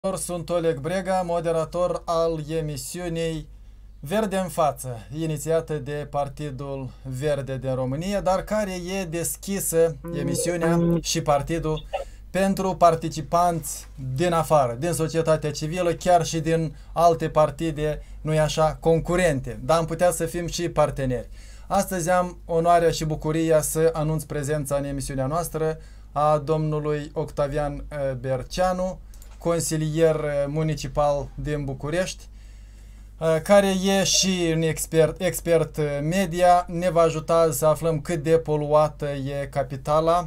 Sunt Oleg Brega, moderator al emisiunii Verde în față, inițiată de Partidul Verde din România, dar care e deschisă emisiunea și partidul pentru participanți din afară, din societatea civilă, chiar și din alte partide, nu-i așa, concurente, dar am putea să fim și parteneri. Astăzi am onoarea și bucuria să anunț prezența în emisiunea noastră a domnului Octavian Berceanu, consilier municipal din București, care e și un expert media. Ne va ajuta să aflăm cât de poluată e capitala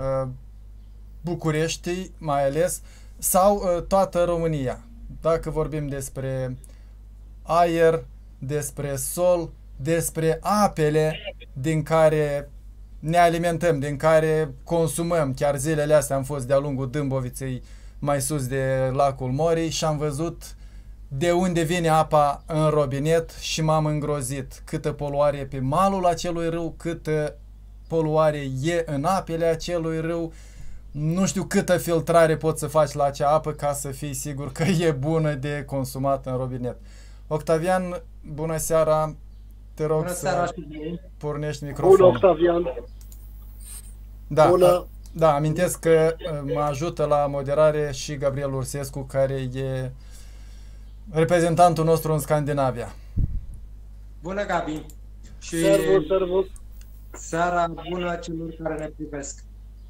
Bucureștii, mai ales, sau toată România. Dacă vorbim despre aer, despre sol, despre apele din care ne alimentăm, din care consumăm. Chiar zilele astea am fost de-a lungul Dâmboviței, mai sus de lacul Morii, și am văzut de unde vine apa în robinet și m-am îngrozit. Câtă poluare e pe malul acelui râu, câtă poluare e în apele acelui râu. Nu știu câtă filtrare poți să faci la acea apă ca să fii sigur că e bună de consumat în robinet. Octavian, bună seara! Te rog să pornești microfonul. Bună, Octavian! Da, bună! Da, amintesc că mă ajută la moderare și Gabriel Ursescu, care e reprezentantul nostru în Scandinavia. Bună, Gabi! Și servus! Seara bună celor care ne privesc.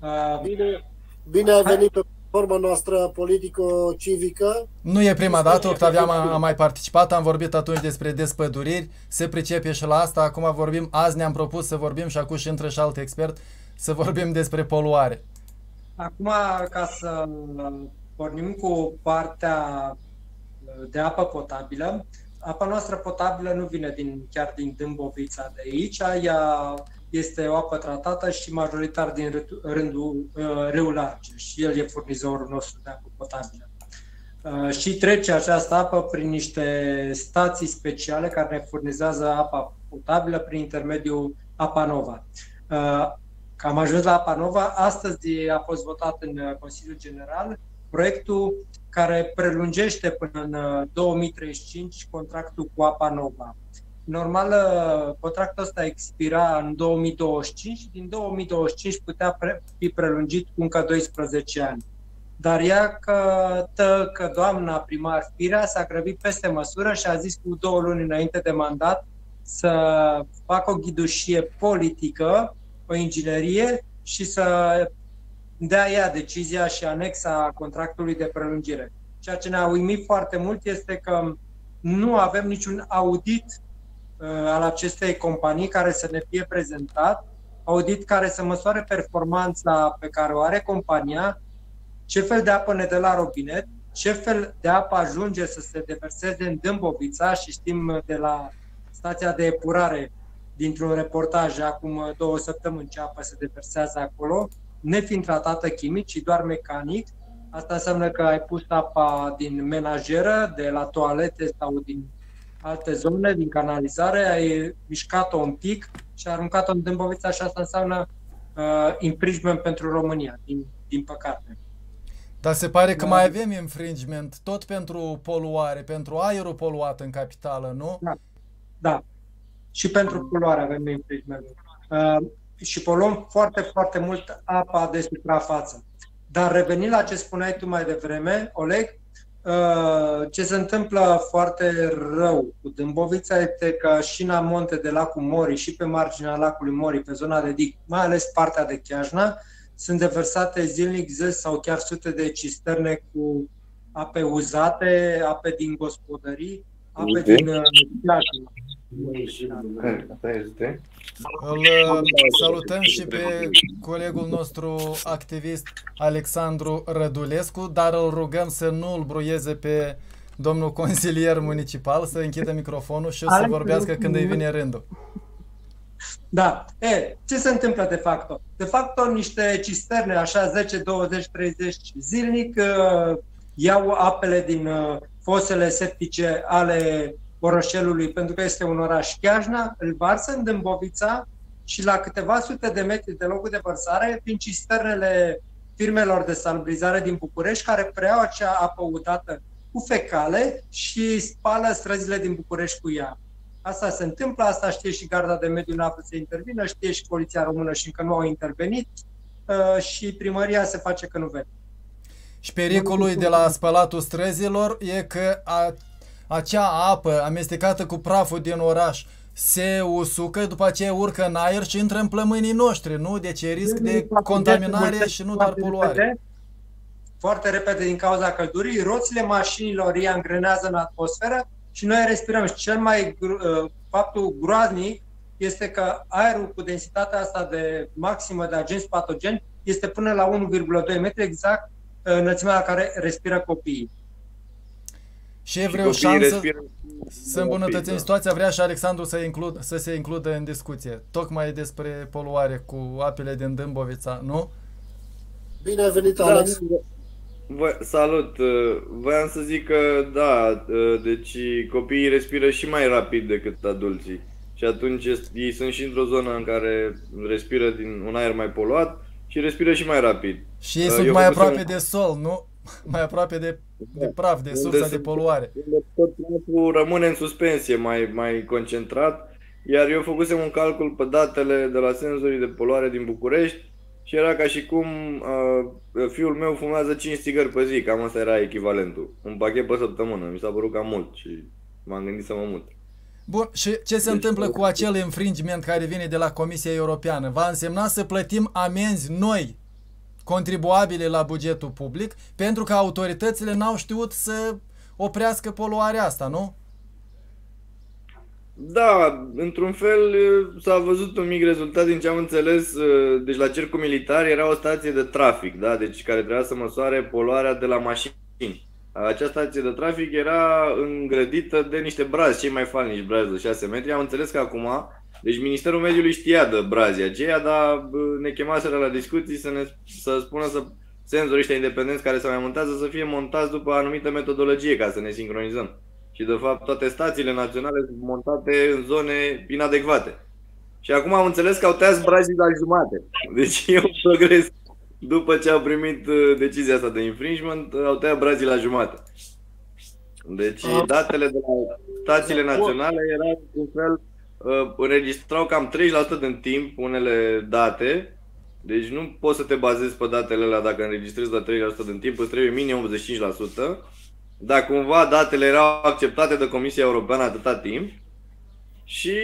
Bine ai venit pe forma noastră politico-civică. Nu e prima dată, Octavian a mai participat, am vorbit atunci despre despăduriri, se pricepe și la asta, acum vorbim, azi ne-am propus să vorbim, și acum și intră și alt expert, să vorbim despre poluare. Acum, ca să pornim cu partea de apă potabilă, apa noastră potabilă nu vine chiar din Dâmbovița de aici, ea este o apă tratată și majoritar din rândul Râul Argeș. El e furnizorul nostru de apă potabilă. Și trece această apă prin niște stații speciale care ne furnizează apa potabilă prin intermediul Apa Nova. Că am ajuns la Apa Nova, astăzi a fost votat în Consiliul General proiectul care prelungește până în 2035 contractul cu Apa Nova. Normal, contractul ăsta expira în 2025 și din 2025 putea fi prelungit cu încă 12 ani. Dar că doamna primar Firea s-a grăbit peste măsură și a zis cu 2 luni înainte de mandat să facă o ghidușie politică, o inginerie, și să dea ea decizia și anexa contractului de prelungire. Ceea ce ne-a uimit foarte mult este că nu avem niciun audit al acestei companii care să ne fie prezentat, audit care să măsoare performanța pe care o are compania, ce fel de apă ne dă la robinet, ce fel de apă ajunge să se deverseze în Dâmbovița, și știm de la stația de epurare dintr-un reportaj acum 2 săptămâni ce apă se deversează acolo, nefiind tratată chimic, ci doar mecanic. Asta înseamnă că ai pus apa din menajeră, de la toalete sau din alte zone, din canalizare, ai mișcat-o un pic și ai aruncat-o în Dâmbovița, și asta înseamnă infringement pentru România, din păcate. Dar se pare că mai avem infringement tot pentru poluare, pentru aerul poluat în capitală, nu? Da. Și pentru poluare avem infringement. Și poluăm foarte, foarte mult apa de suprafață. Dar revenind la ce spuneai tu mai devreme, Oleg, ce se întâmplă foarte rău cu Dâmbovița este că și în amonte de lacul Morii și pe marginea lacului Morii, pe zona de dig, mai ales partea de Chiajna, sunt deversate zilnic 10 sau chiar sute de cisterne cu ape uzate, ape din gospodării, ape din Chiajna. Îl salutăm și pe colegul nostru activist Alexandru Rădulescu, dar îl rugăm să nu îl bruieze pe domnul consilier municipal, să închidă microfonul și să vorbească când îi vine rândul. Da. Ce se întâmplă de facto? De facto, niște cisterne, așa 10, 20, 30 zilnic, iau apele din fosele septice ale Orășelului, pentru că este un oraș, Chiajna, îl varsă în Dâmbovița și la câteva sute de metri de locul de vărsare, fiind firmelor de salubrizare din București care preiau acea apă udată cu fecale și spală străzile din București cu ea. Asta se întâmplă, asta știe și Garda de Mediu, n-a vrut să intervină, știe și Poliția Română și încă nu au intervenit și primăria se face că nu vede. Și pericolul de la spălatul străzilor e că acea apă amestecată cu praful din oraș se usucă, după aceea urcă în aer și intră în plămânii noștri, nu? Deci e risc de contaminare și nu doar poluare. Foarte repede din cauza căldurii, roțile mașinilor îi angrenează în atmosferă și noi respirăm. Și cel mai faptul groaznic este că aerul cu densitatea asta de maximă de agenți patogeni este până la 1,2 metri, exact înălțimea la care respiră copiii. Și e vreo șansă să îmbunătățim situația? Vrea și Alexandru să se includă în discuție, tocmai despre poluare cu apele din Dâmbovița, nu? Bine ai venit, Alex! Salut! Voiam să zic că da, deci copiii respiră și mai rapid decât adulții. Și atunci ei sunt și într-o zonă în care respiră din un aer mai poluat și respiră și mai rapid. Și ei sunt mai aproape de sol, nu? Mai aproape de praf, de sursa de poluare. Tot timpul rămâne în suspensie, mai concentrat. Iar eu făcusem un calcul pe datele de la senzorii de poluare din București și era ca și cum fiul meu fumează 5 țigări pe zi, cam asta era echivalentul. Un pachet pe săptămână, mi s-a părut cam mult și m-am gândit să mă mut. Bun, și ce se întâmplă cu acel infringement care vine de la Comisia Europeană? Va însemna să plătim amenzi noi, contribuabile la bugetul public, pentru că autoritățile n-au știut să oprească poluarea asta, nu? Da, într-un fel s-a văzut un mic rezultat din ce am înțeles. Deci la Cercul Militar era o stație de trafic, da? Deci care trebuia să măsoare poluarea de la mașini. Acea stație de trafic era îngrădită de niște brazi, cei mai falnici brazi de 6 metri. Am înțeles că acum, deci Ministerul Mediului știa de brazii aceia, dar ne chemaseră la discuții să spună să senzorii ăștia independenți care se mai montează să fie montați după o anumită metodologie ca să ne sincronizăm. Și de fapt toate stațiile naționale sunt montate în zone inadecvate. Și acum am înțeles că au tăiat brazii la jumate. Deci e un progres. După ce au primit decizia asta de infringement, au tăiat brazii la jumate. Deci datele de la stațiile naționale erau un fel, înregistrau cam 30% din timp unele date. Deci nu poți să te bazezi pe datele alea dacă înregistrezi la 30% din timp, îți trebuie minim 85%. Dar cumva datele erau acceptate de Comisia Europeană atâta timp și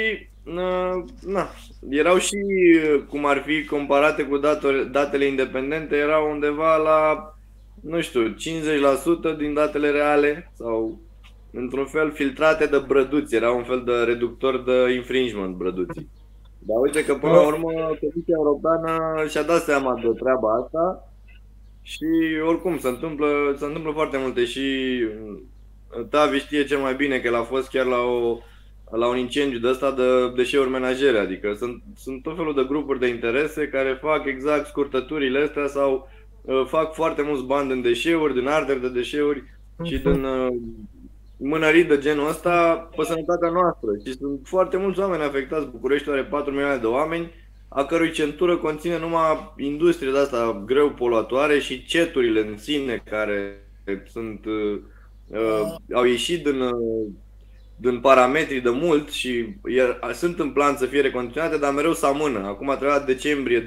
erau și, cum ar fi comparate cu datele independente, erau undeva la, nu știu, 50% din datele reale sau într-un fel filtrate de brăduți, era un fel de reductor de infringement brăduții. Dar uite că până la urmă Comisia Europeană și-a dat seama de treaba asta. Și oricum se întâmplă foarte multe și Tavi știe cel mai bine că el a fost chiar la un incendiu de ăsta de deșeuri menajere, adică sunt tot felul de grupuri de interese care fac exact scurtăturile astea sau fac foarte mulți bani din deșeuri, din arderi de deșeuri și din mânării de genul ăsta pe sănătatea noastră. Și sunt foarte mulți oameni afectați. Bucureștiul are 4 milioane de oameni, a cărui centură conține numai industrie de asta greu poluatoare și ceturile în sine care au ieșit din parametrii de mult și sunt în plan să fie recondiționate, dar mereu se amână. Acum a trebuit decembrie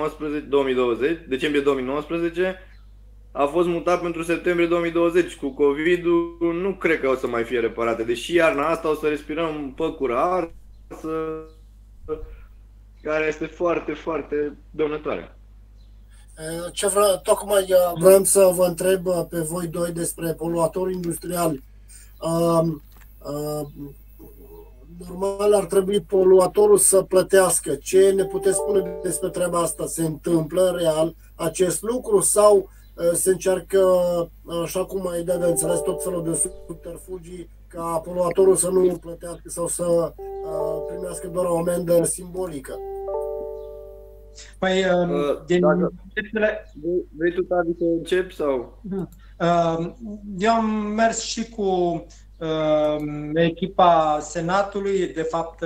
2019, a fost mutat pentru septembrie 2020. Cu COVID-ul nu cred că o să mai fie reparate, deși iarna asta o să respirăm păcură arsă, care este foarte, foarte dăunătoare. Tocmai vreau să vă întreb pe voi doi despre poluatori industriali. Normal ar trebui poluatorul să plătească. Ce ne puteți spune despre treaba asta? Se întâmplă real acest lucru sau se încearcă, așa cum ai dat de înțeles, tot felul de subterfugii ca poluatorul să nu plătească sau să primească doar o amendă simbolică? Păi, vrei tu, Tavi, să începi sau? Eu am mers și cu echipa Senatului, de fapt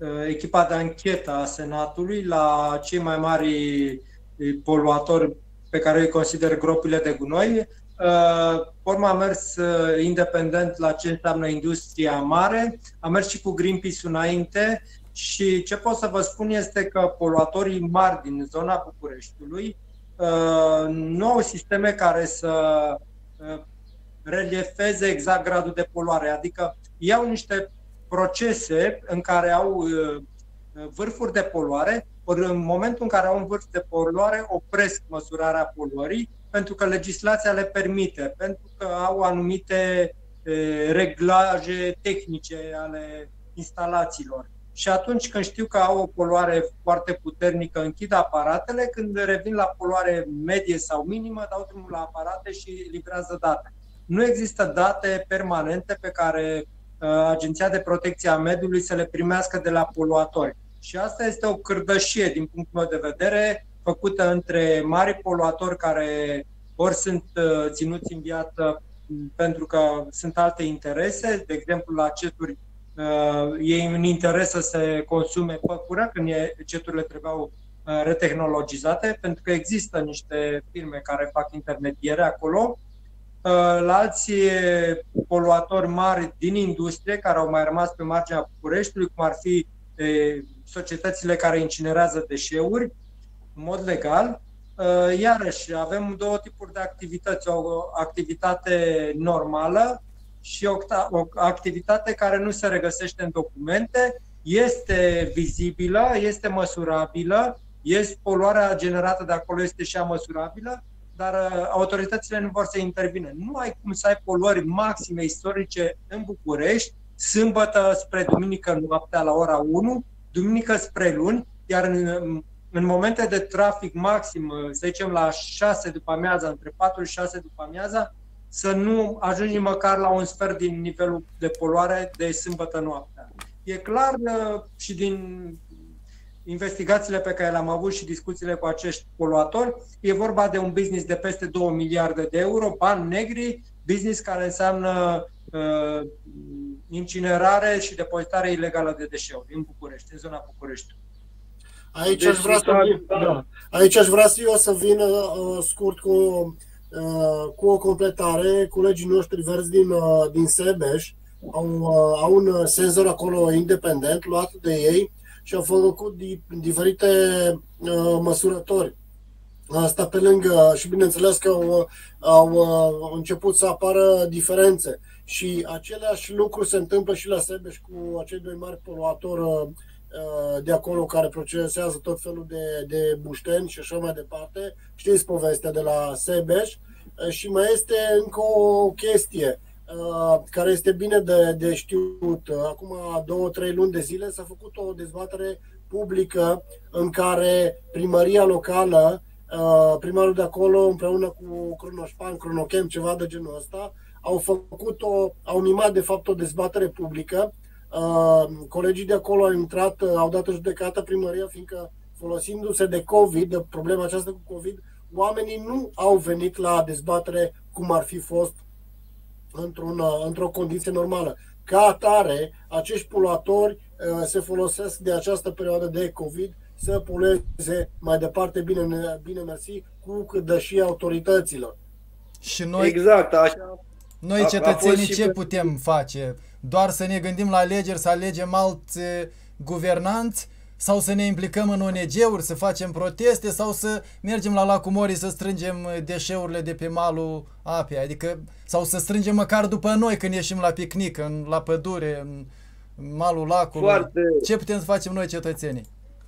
echipa de anchetă a Senatului, la cei mai mari poluatori pe care îi consider gropile de gunoi. Forma a mers independent la ce înseamnă industria mare, a mers și cu Greenpeace înainte și ce pot să vă spun este că poluatorii mari din zona Bucureștiului nu au sisteme care să reliefeze exact gradul de poluare, adică iau niște procese în care au vârfuri de poluare, ori în momentul în care au un vârf de poluare opresc măsurarea poluării pentru că legislația le permite, pentru că au anumite reglaje tehnice ale instalațiilor. Și atunci când știu că au o poluare foarte puternică, închid aparatele, când revin la poluare medie sau minimă, dau drumul la aparate și livrează date. Nu există date permanente pe care Agenția de Protecție a Mediului să le primească de la poluatori. Și asta este o cârdășie, din punctul meu de vedere, făcută între mari poluatori care ori sunt ținuți în viață pentru că sunt alte interese, de exemplu la ceturi ei în interes să se consume păcură când ceturile trebuiau retehnologizate, pentru că există niște firme care fac intermediere acolo. La alții poluatori mari din industrie care au mai rămas pe marginea Bucureștiului, cum ar fi societățile care incinerează deșeuri în mod legal. Iarăși, avem două tipuri de activități. O activitate normală și o activitate care nu se regăsește în documente, este vizibilă, este măsurabilă, poluarea generată de acolo este și ea măsurabilă, dar autoritățile nu vor să intervină. Nu ai cum să ai poluări maxime istorice în București, sâmbătă spre duminică noaptea la ora 1, duminică spre luni, iar în momente de trafic maxim, să zicem la 6 după amiaza, între 4 și 6 după amiaza, să nu ajungi măcar la un sfert din nivelul de poluare de sâmbătă noaptea. E clar și din investigațiile pe care le-am avut și discuțiile cu acești poluatori, e vorba de un business de peste 2 miliarde de euro, bani negri, business care înseamnă incinerare și depozitare ilegală de deșeuri în București, în zona Bucureștiului. Aici aș vrea eu să vin scurt cu o completare. Colegii noștri verzi din Sebeș au un senzor acolo independent luat de ei și au făcut diferite măsurători. Asta pe lângă, și bineînțeles că au început să apară diferențe. Și aceleași lucruri se întâmplă și la Sebeș cu acei doi mari poluatori de acolo care procesează tot felul de bușteni și așa mai departe. Știți povestea de la Sebeș. Și mai este încă o chestie care este bine de știut. Acum 2-3 luni de zile s-a făcut o dezbatere publică în care primăria locală, primarul de acolo împreună cu Cronoșpan, Cronochem, ceva de genul ăsta, au mimat de fapt o dezbatere publică. Colegii de acolo au intrat, au dat în judecată primăria, fiindcă folosindu-se de COVID, de problema aceasta cu COVID, oamenii nu au venit la dezbatere cum ar fi fost într-o condiție normală. Ca atare, acești poluatori se folosesc de această perioadă de COVID să polueze mai departe, bine mersi, cu cârdășii autorităților. Și noi, exact, așa. Noi cetățenii ce putem face? Doar să ne gândim la alegeri, să alegem alți guvernanți? Sau să ne implicăm în ONG-uri, să facem proteste, sau să mergem la Lacul Morii să strângem deșeurile de pe malul apei, adică, sau să strângem măcar după noi când ieșim la picnic, la pădure, în malul lacului. Ce putem să facem noi cetățenii?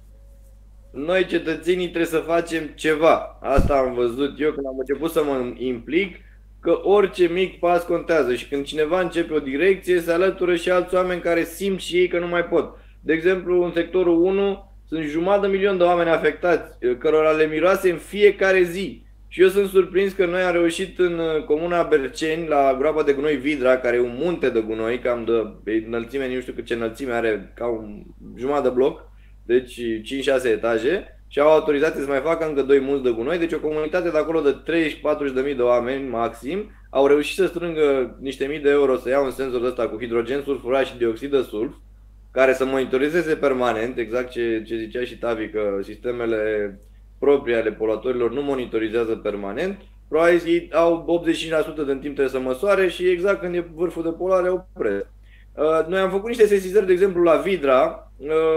Noi cetățenii trebuie să facem ceva. Asta am văzut eu când am început să mă implic, că orice mic pas contează și când cineva începe o direcție, se alătură și alți oameni care simt și ei că nu mai pot. De exemplu, în sectorul 1 sunt 500.000 de oameni afectați, cărora le miroase în fiecare zi. Și eu sunt surprins că noi am reușit în comuna Berceni, la groapa de gunoi Vidra, care e un munte de gunoi, cam de înălțime, nu știu cât ce înălțime are, ca un jumătate de bloc, deci 5-6 etaje, și au autorizație să mai facă încă 2 munți de gunoi, deci o comunitate de acolo de 30-40.000 de oameni maxim au reușit să strângă niște mii de euro să iau un senzor ăsta cu hidrogen sulfurat și dioxid de sulf, care să monitorizeze permanent, exact ce zicea și Tavi, că sistemele proprii ale poluatorilor nu monitorizează permanent, probabil ei au 85% din timp trebuie să măsoare și exact când e vârful de poluare opresc. Noi am făcut niște sesizări, de exemplu, la Vidra,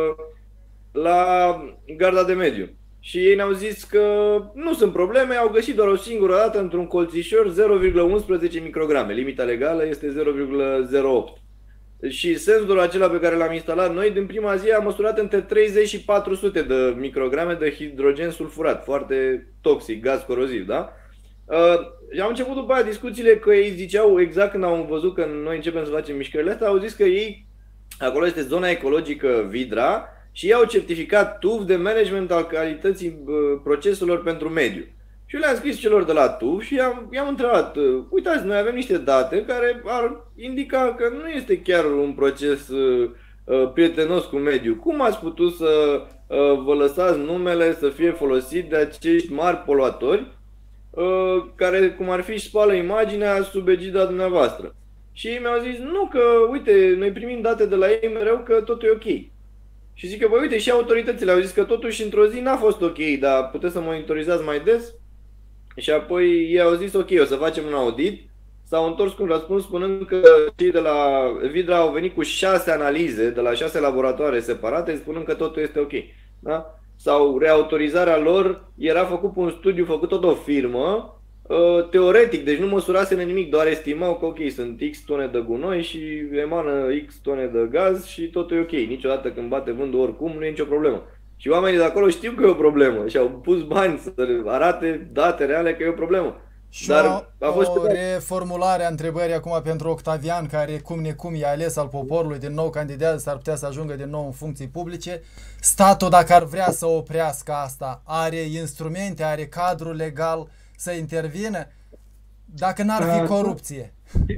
la garda de mediu. Și ei ne-au zis că nu sunt probleme, au găsit doar o singură dată într-un colțișor 0,11 micrograme. Limita legală este 0,08. Și senzorul acela pe care l-am instalat noi, din prima zi a măsurat între 30 și 400 de micrograme de hidrogen sulfurat, foarte toxic, gaz coroziv, da? Și am început după aia discuțiile că ei ziceau, exact când au văzut că noi începem să facem mișcările astea, au zis că ei, acolo este zona ecologică Vidra și ei au certificat TUV de management al calității proceselor pentru mediu. Și eu le-am scris celor de la TUV și i-am întrebat, uitați, noi avem niște date care ar indica că nu este chiar un proces prietenos cu mediul. Cum ați putut să vă lăsați numele să fie folosit de acești mari poluatori care, cum ar fi, își spală imaginea sub egida dumneavoastră? Și ei mi-au zis, nu, că, uite, noi primim date de la ei mereu că totul e ok. Și zic că, băi, uite, și autoritățile au zis că totuși într-o zi n-a fost ok, dar puteți să monitorizați mai des? Și apoi ei au zis, ok, o să facem un audit. S-au întors cu un răspuns spunând că cei de la Vidra au venit cu 6 analize, de la 6 laboratoare separate, spunând că totul este ok. Da? Sau reautorizarea lor era făcut pe un studiu făcut tot o firmă, teoretic, deci nu măsuraseră nimic, doar estimau că ok, sunt X tone de gunoi și emană X tone de gaz și totul e ok. Niciodată când bate vântul oricum nu e nicio problemă. Și oamenii de acolo știu că e o problemă și au pus bani să arate date reale că e o problemă. Și Dar a fost o reformulare a întrebării acum pentru Octavian, care cum necum e ales al poporului, din nou candidează, s-ar putea să ajungă din nou în funcții publice. Statul, dacă ar vrea să oprească asta, are instrumente, are cadru legal să intervină? Dacă n-ar fi corupție.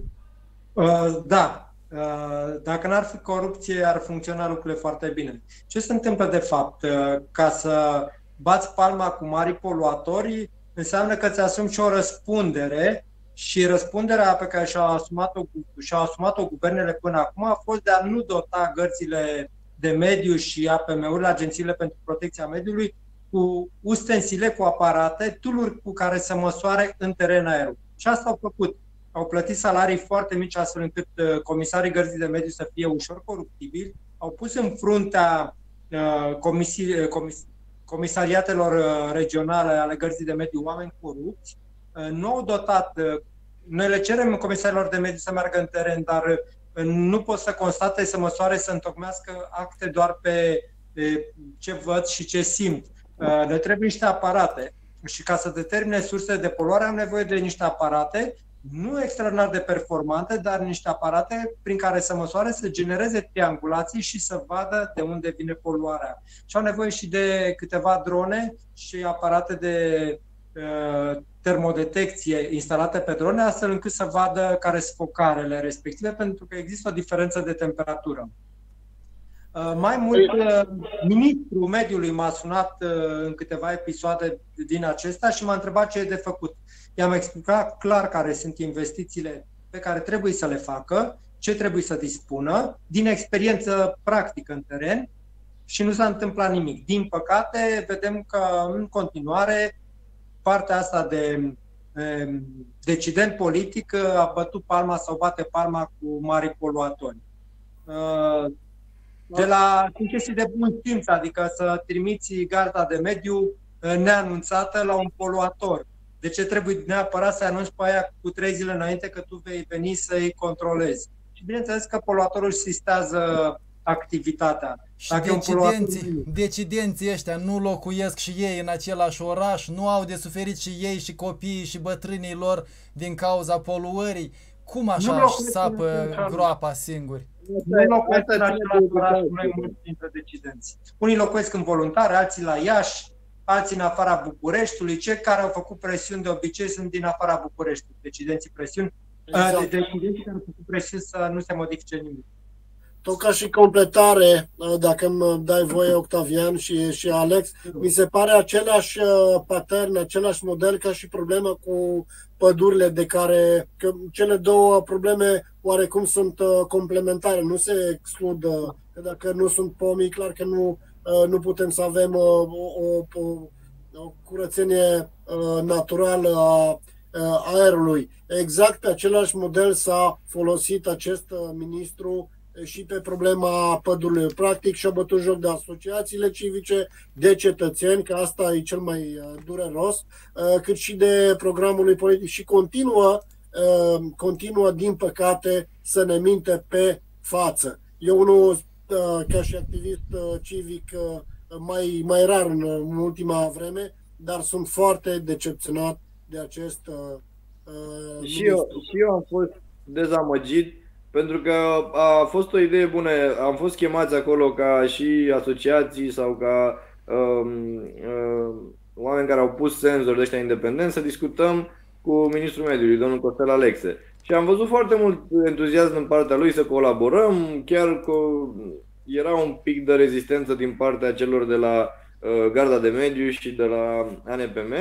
Da. Dacă n-ar fi corupție, ar funcționa lucrurile foarte bine. Ce se întâmplă de fapt? Ca să bați palma cu mari poluatori, înseamnă că ți asumi și o răspundere și răspunderea pe care și-au asumat-o guvernele până acum a fost de a nu dota gărțile de mediu și APM-urile, agențiile pentru protecția mediului, cu ustensile, cu aparate, tool-uri cu care să măsoare în teren aerul. Și asta au făcut. Au plătit salarii foarte mici astfel încât comisarii gărzii de mediu să fie ușor coruptibili, au pus în fruntea comisariatelor regionale ale gărzii de mediu oameni corupți, nu au dotat. Noi le cerem comisarilor de mediu să meargă în teren, dar nu pot să constate, să măsoare, să întocmească acte doar pe ce văd și ce simt. Le trebuie niște aparate și ca să determine surse de poluare am nevoie de niște aparate, nu extraordinar de performante, dar niște aparate prin care să măsoare, să genereze triangulații și să vadă de unde vine poluarea. Și au nevoie și de câteva drone și aparate de termodetecție instalate pe drone, astfel încât să vadă care sunt focarele respective, pentru că există o diferență de temperatură. Mai mult, ministrul mediului m-a sunat în câteva episoade din acesta și m-a întrebat ce e de făcut. I-am explicat clar care sunt investițiile pe care trebuie să le facă, ce trebuie să dispună, din experiență practică în teren, și nu s-a întâmplat nimic. Din păcate, vedem că în continuare partea asta de decident politic a bătut palma sau bate palma cu mari poluatori. De la chestii de bun simț, adică să trimiți garda de mediu neanunțată la un poluator. De ce trebuie neapărat să anunți pe aia cu 3 zile înainte că tu vei veni să-i controlezi? Și bineînțeles că poluatorul își sistează activitatea. Și decidenții ăștia nu locuiesc și ei în același oraș, nu au de suferit și ei și copiii și bătrânii lor din cauza poluării. Cum așa își sapă groapa singuri? Nu locuiesc în același oraș cu noi mulți dintre decidenți. Unii locuiesc în voluntari, alții la Iași, alții în afara Bucureștiului. Cei care au făcut presiuni de obicei sunt din afara Bucureștiului. Decidenții presiuni, decidenții care au făcut presiuni să nu se modifice nimic. Tot ca și completare, dacă îmi dai voie, Octavian și Alex, mi se pare același pattern, același model ca și problema cu pădurile, de care că cele două probleme oarecum sunt complementare, nu se exclud. Că dacă nu sunt pomii, clar că nu putem să avem o curățenie naturală a aerului. Exact pe același model s-a folosit acest ministru și pe problema pădurilor. Practic și-a bătut joc de asociațiile civice, de cetățeni, că asta e cel mai dureros, cât și de programul politic. Și continuă, din păcate, să ne minte pe față. Eu nu, ca și activist civic, mai rar în ultima vreme, dar sunt foarte decepționat de acest și eu am fost dezamăgit, pentru că a fost o idee bună. Am fost chemați acolo ca și asociații sau ca oameni care au pus senzori de ăștia independenți să discutăm cu ministrul mediului, domnul Costel Alexe. Și am văzut foarte mult entuziasm din partea lui să colaborăm, chiar că era un pic de rezistență din partea celor de la Garda de Mediu și de la ANPM,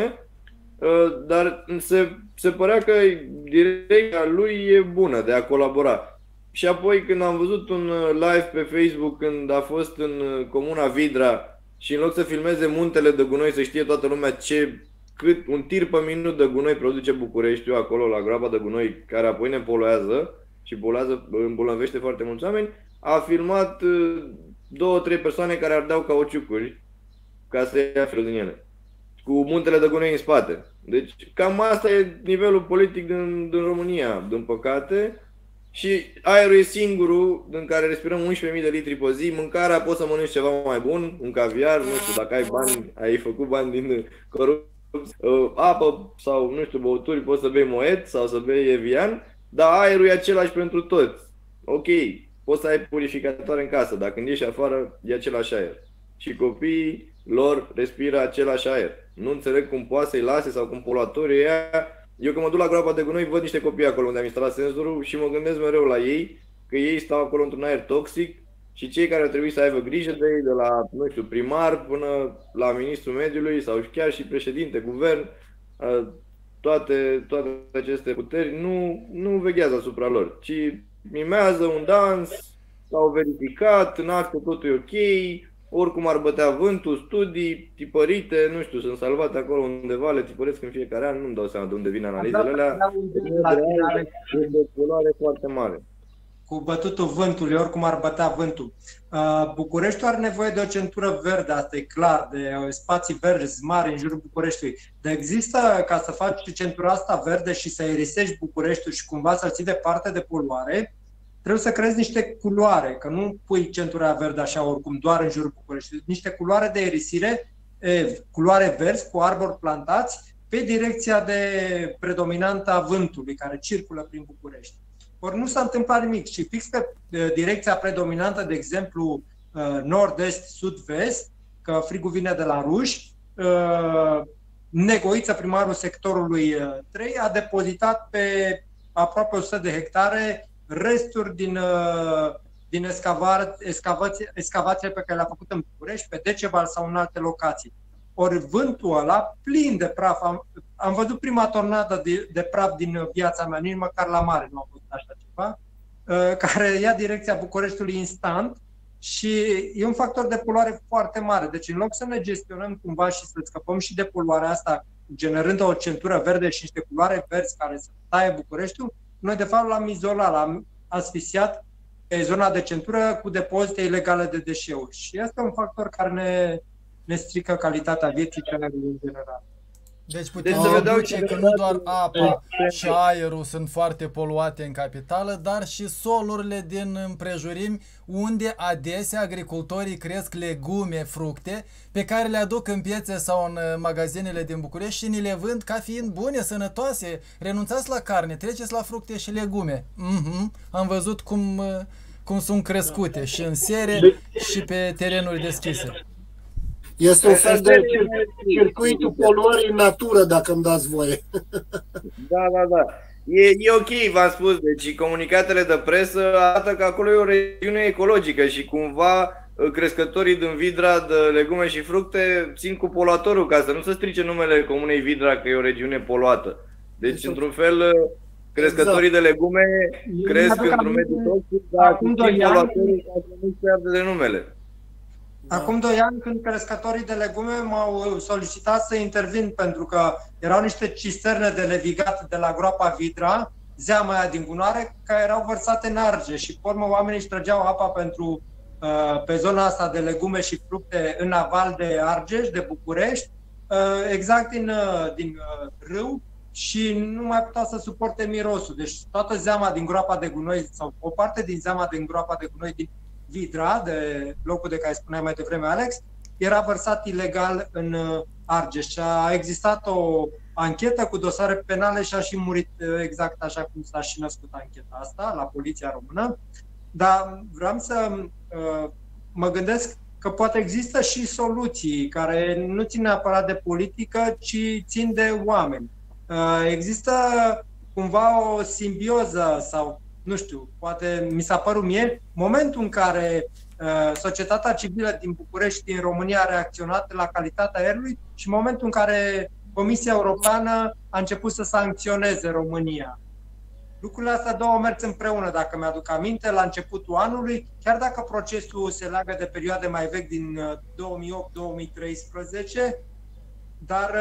dar se părea că direcția lui e bună de a colabora. Și apoi când am văzut un live pe Facebook când a fost în comuna Vidra și în loc să filmeze muntele de gunoi, să știe toată lumea cât un tir pe minut de gunoi produce Bucureștiul acolo la groapa de gunoi, care apoi ne poluează și îmbolnăvește foarte mulți oameni, a filmat 2-3 persoane care ardeau cauciucuri ca să ia felul din ele, cu muntele de gunoi în spate. Deci cam asta e nivelul politic din România, din păcate. Și aerul e singurul în care respirăm 11.000 de litri pe zi. Mâncarea, poți să mănânci ceva mai bun, un caviar, nu știu, dacă ai bani, ai făcut bani din corupție, apă sau, nu știu, băuturi, poți să bei Moet sau să bei Evian, dar aerul e același pentru toți. Ok, poți să ai purificatoare în casă, dar când ieși afară e același aer. Și copiii lor respiră același aer. Nu înțeleg cum poate să-i lase sau cum poluatorii ăia. Eu când mă duc la groapa de gunoi, văd niște copii acolo unde am instalat senzorul și mă gândesc mereu la ei, că ei stau acolo într-un aer toxic și cei care ar trebui să aibă grijă de ei, de la, nu știu, primar până la ministrul mediului sau chiar și președinte, guvern, toate aceste puteri nu veghează asupra lor, ci mimează un dans, s-au verificat, în acte totul e ok, oricum ar bătea vântul, studii tipărite, nu știu, sunt salvate acolo undeva, le tipăresc în fiecare an, nu-mi dau seama de unde vin analizele alea, e de culoare foarte mare. Cu bătutul vântului, oricum ar bătea vântul. Bucureștiul are nevoie de o centură verde, asta e clar, de spații verzi mari în jurul Bucureștiului. Dar există, ca să faci centura asta verde și să aerisești Bucureștiul și cumva să-l ții departe de poluare, trebuie să creezi niște culoare, că nu pui centura verde așa oricum, doar în jurul Bucureștiului. Niște culoare de aerisire, culoare verzi cu arbori plantați pe direcția de predominantă a vântului care circulă prin București. Ori nu s-a întâmplat nimic și fix pe direcția predominantă, de exemplu nord-est, sud-vest, că frigul vine de la ruși, Negoiță, primarul sectorului 3, a depozitat pe aproape 100 de hectare resturi din excavație pe care le-a făcut în București, pe Deceval sau în alte locații. Ori vântul ăla, plin de praf, am văzut prima tornadă de praf din viața mea, nici măcar la mare nu am văzut așa ceva, care ia direcția Bucureștiului instant și e un factor de poluare foarte mare. Deci în loc să ne gestionăm cumva și să scăpăm și de poluarea asta, generând o centură verde și niște culoare verzi care să taie Bucureștiul, noi de fapt l-am izolat, l-am asfixiat pe zona de centură cu depozite ilegale de deșeuri. Și este un factor care ne strică calitatea vieții în general. Deci putem să deduce că nu doar apa și aerul sunt foarte poluate în capitală, dar și solurile din împrejurimi, unde adesea agricultorii cresc legume, fructe, pe care le aduc în piețe sau în magazinele din București și ni le vând ca fiind bune, sănătoase. Renunțați la carne, treceți la fructe și legume. Am văzut cum sunt crescute și în sere și pe terenuri deschise. Este un fel de circuitul poluării în natură, dacă îmi dați voie. Da. E ok, v-am spus. Deci comunicatele de presă arată că acolo e o regiune ecologică și cumva crescătorii din Vidra de legume și fructe țin cu poluatorul ca să nu se strice numele comunei Vidra că e o regiune poluată. Deci, într-un fel, crescătorii de legume cresc într-un mediu toxic, dar țin poluatorul ca să nu se pierde de numele. Acum 2 ani, când crescătorii de legume m-au solicitat să intervin, pentru că erau niște cisterne de levigat de la groapa Vidra, zeama aia din Gunoare, care erau vărsate în Argeș și, pe urmă, oamenii își trăgeau apa pentru, pe zona asta de legume și fructe în aval de Argeș, de București, exact din râu, și nu mai puteau să suporte mirosul. Deci toată zeama din groapa de gunoi, sau o parte din zeama din groapa de gunoi din Vidra, de locul de care spuneai mai devreme, Alex, era vărsat ilegal în Argeș. Și a existat o anchetă cu dosare penale și a și murit exact așa cum s-a și născut ancheta asta la Poliția Română. Dar vreau să mă gândesc că poate există și soluții care nu țin neapărat de politică, ci țin de oameni. Există cumva o simbioză sau, nu știu, poate mi s-a părut mie, momentul în care societatea civilă din București, din România, a reacționat la calitatea aerului și momentul în care Comisia Europeană a început să sancționeze România. Lucrurile astea două merg împreună, dacă mi-aduc aminte, la începutul anului, chiar dacă procesul se leagă de perioade mai vechi din 2008-2013, dar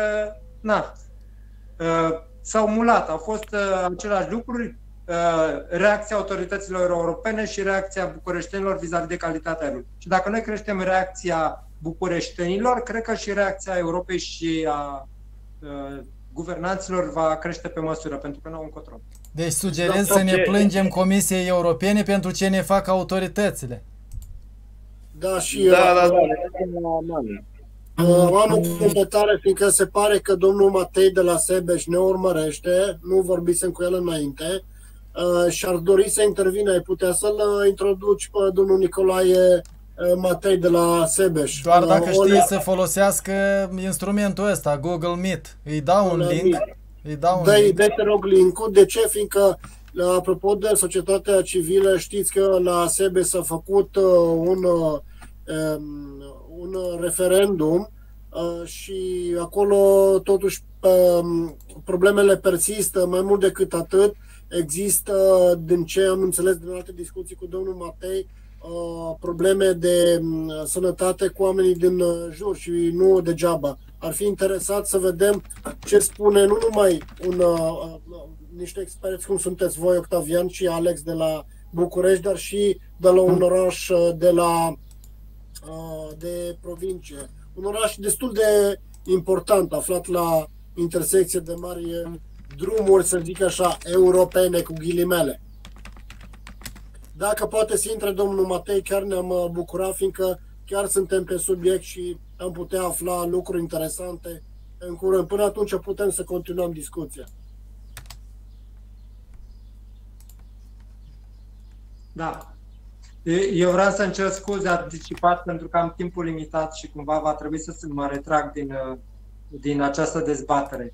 s-au mulat, au fost aceleași lucruri, reacția autorităților europene și reacția bucureștenilor vis-a-vis de calitatea aerului. Și dacă noi creștem reacția bucureștenilor, cred că și reacția Europei și a guvernanților va crește pe măsură, pentru că nu au un control. Deci sugerez să ne plângem Comisiei Europene pentru ce ne fac autoritățile. Da, și am o completare, fiindcă se pare că domnul Matei de la Sebeș ne urmărește, nu vorbisem cu el înainte, și ar dori să intervină. Ai putea să-l introduci pe domnul Nicolae Matei de la Sebeș. Doar dacă știi să folosească instrumentul ăsta, Google Meet. Îi dau un link. Dă-i, te rog, link-ul. De ce? Fiindcă, apropo de societatea civilă, știți că la Sebeș s-a făcut un referendum și acolo totuși problemele persistă. Mai mult decât atât, există, din ce am înțeles din alte discuții cu domnul Matei, probleme de sănătate cu oamenii din jur și nu degeaba. Ar fi interesat să vedem ce spune nu numai niște experți cum sunteți voi, Octavian și Alex de la București, dar și de la un oraș de provincie. Un oraș destul de important, aflat la intersecție de mari drumuri, să zic așa, europene, cu ghilimele. Dacă poate să intre domnul Matei, chiar ne-am bucurat, fiindcă chiar suntem pe subiect și am putea afla lucruri interesante în curând. Până atunci putem să continuăm discuția. Da. Eu vreau să-mi cer scuze anticipat pentru că am timpul limitat și cumva va trebui să mă retrag din această dezbatere.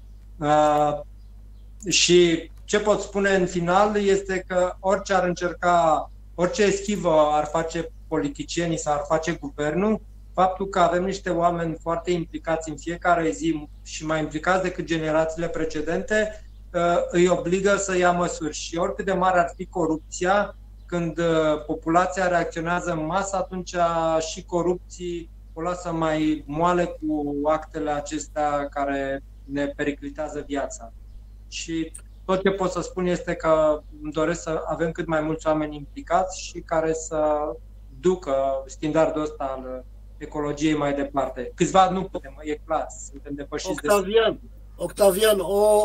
Și ce pot spune în final este că orice ar încerca, orice eschivă ar face politicienii sau ar face guvernul, faptul că avem niște oameni foarte implicați în fiecare zi și mai implicați decât generațiile precedente, îi obligă să ia măsuri. Și oricât de mare ar fi corupția, când populația reacționează în masă, atunci și corupții o lasă mai moale cu actele acestea care ne periclitează viața. Și tot ce pot să spun este că îmi doresc să avem cât mai mulți oameni implicați și care să ducă standardul ăsta al ecologiei mai departe. Câțiva nu putem, e clar, suntem depășiți. Octavian,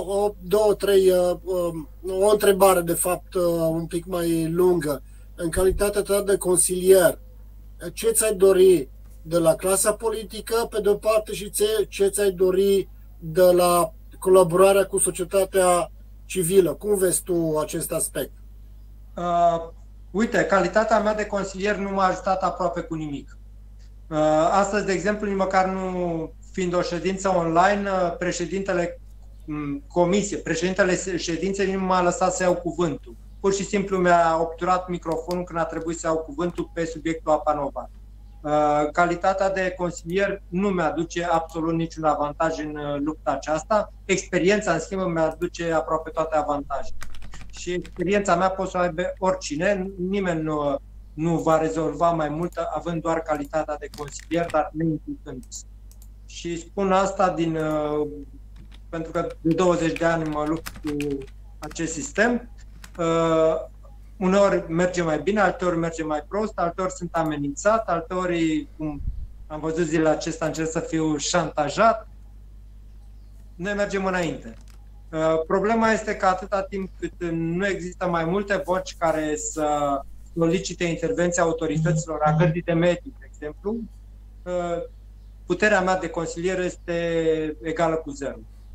o întrebare, de fapt, un pic mai lungă. În calitatea ta de consilier, ce ți-ai dori de la clasa politică, pe de-o parte, și ce ți-ai dori de la colaborarea cu societatea civilă? Cum vezi tu acest aspect? Uite, calitatea mea de consilier nu m-a ajutat aproape cu nimic. Astăzi, de exemplu, nici măcar nu fiind o ședință online, președintele ședinței nu m-a lăsat să iau cuvântul. Pur și simplu mi-a obturat microfonul când a trebuit să iau cuvântul pe subiectul Apanova. Calitatea de consilier nu mi-aduce absolut niciun avantaj în lupta aceasta. Experiența, în schimb, mi-aduce aproape toate avantajele. Și experiența mea poate să o aibă oricine, nimeni nu va rezolva mai mult având doar calitatea de consilier, dar neimplicându-se. Și spun asta pentru că de 20 de ani mă lupt cu acest sistem. Uneori merge mai bine, alteori merge mai prost, alteori sunt amenințat, alteori, cum am văzut zilele acestea, încerc să fiu șantajat. Noi mergem înainte. Problema este că atâta timp cât nu există mai multe voci care să solicite intervenția autorităților, a gărdii de mediu, de exemplu, puterea mea de consilier este egală cu zero.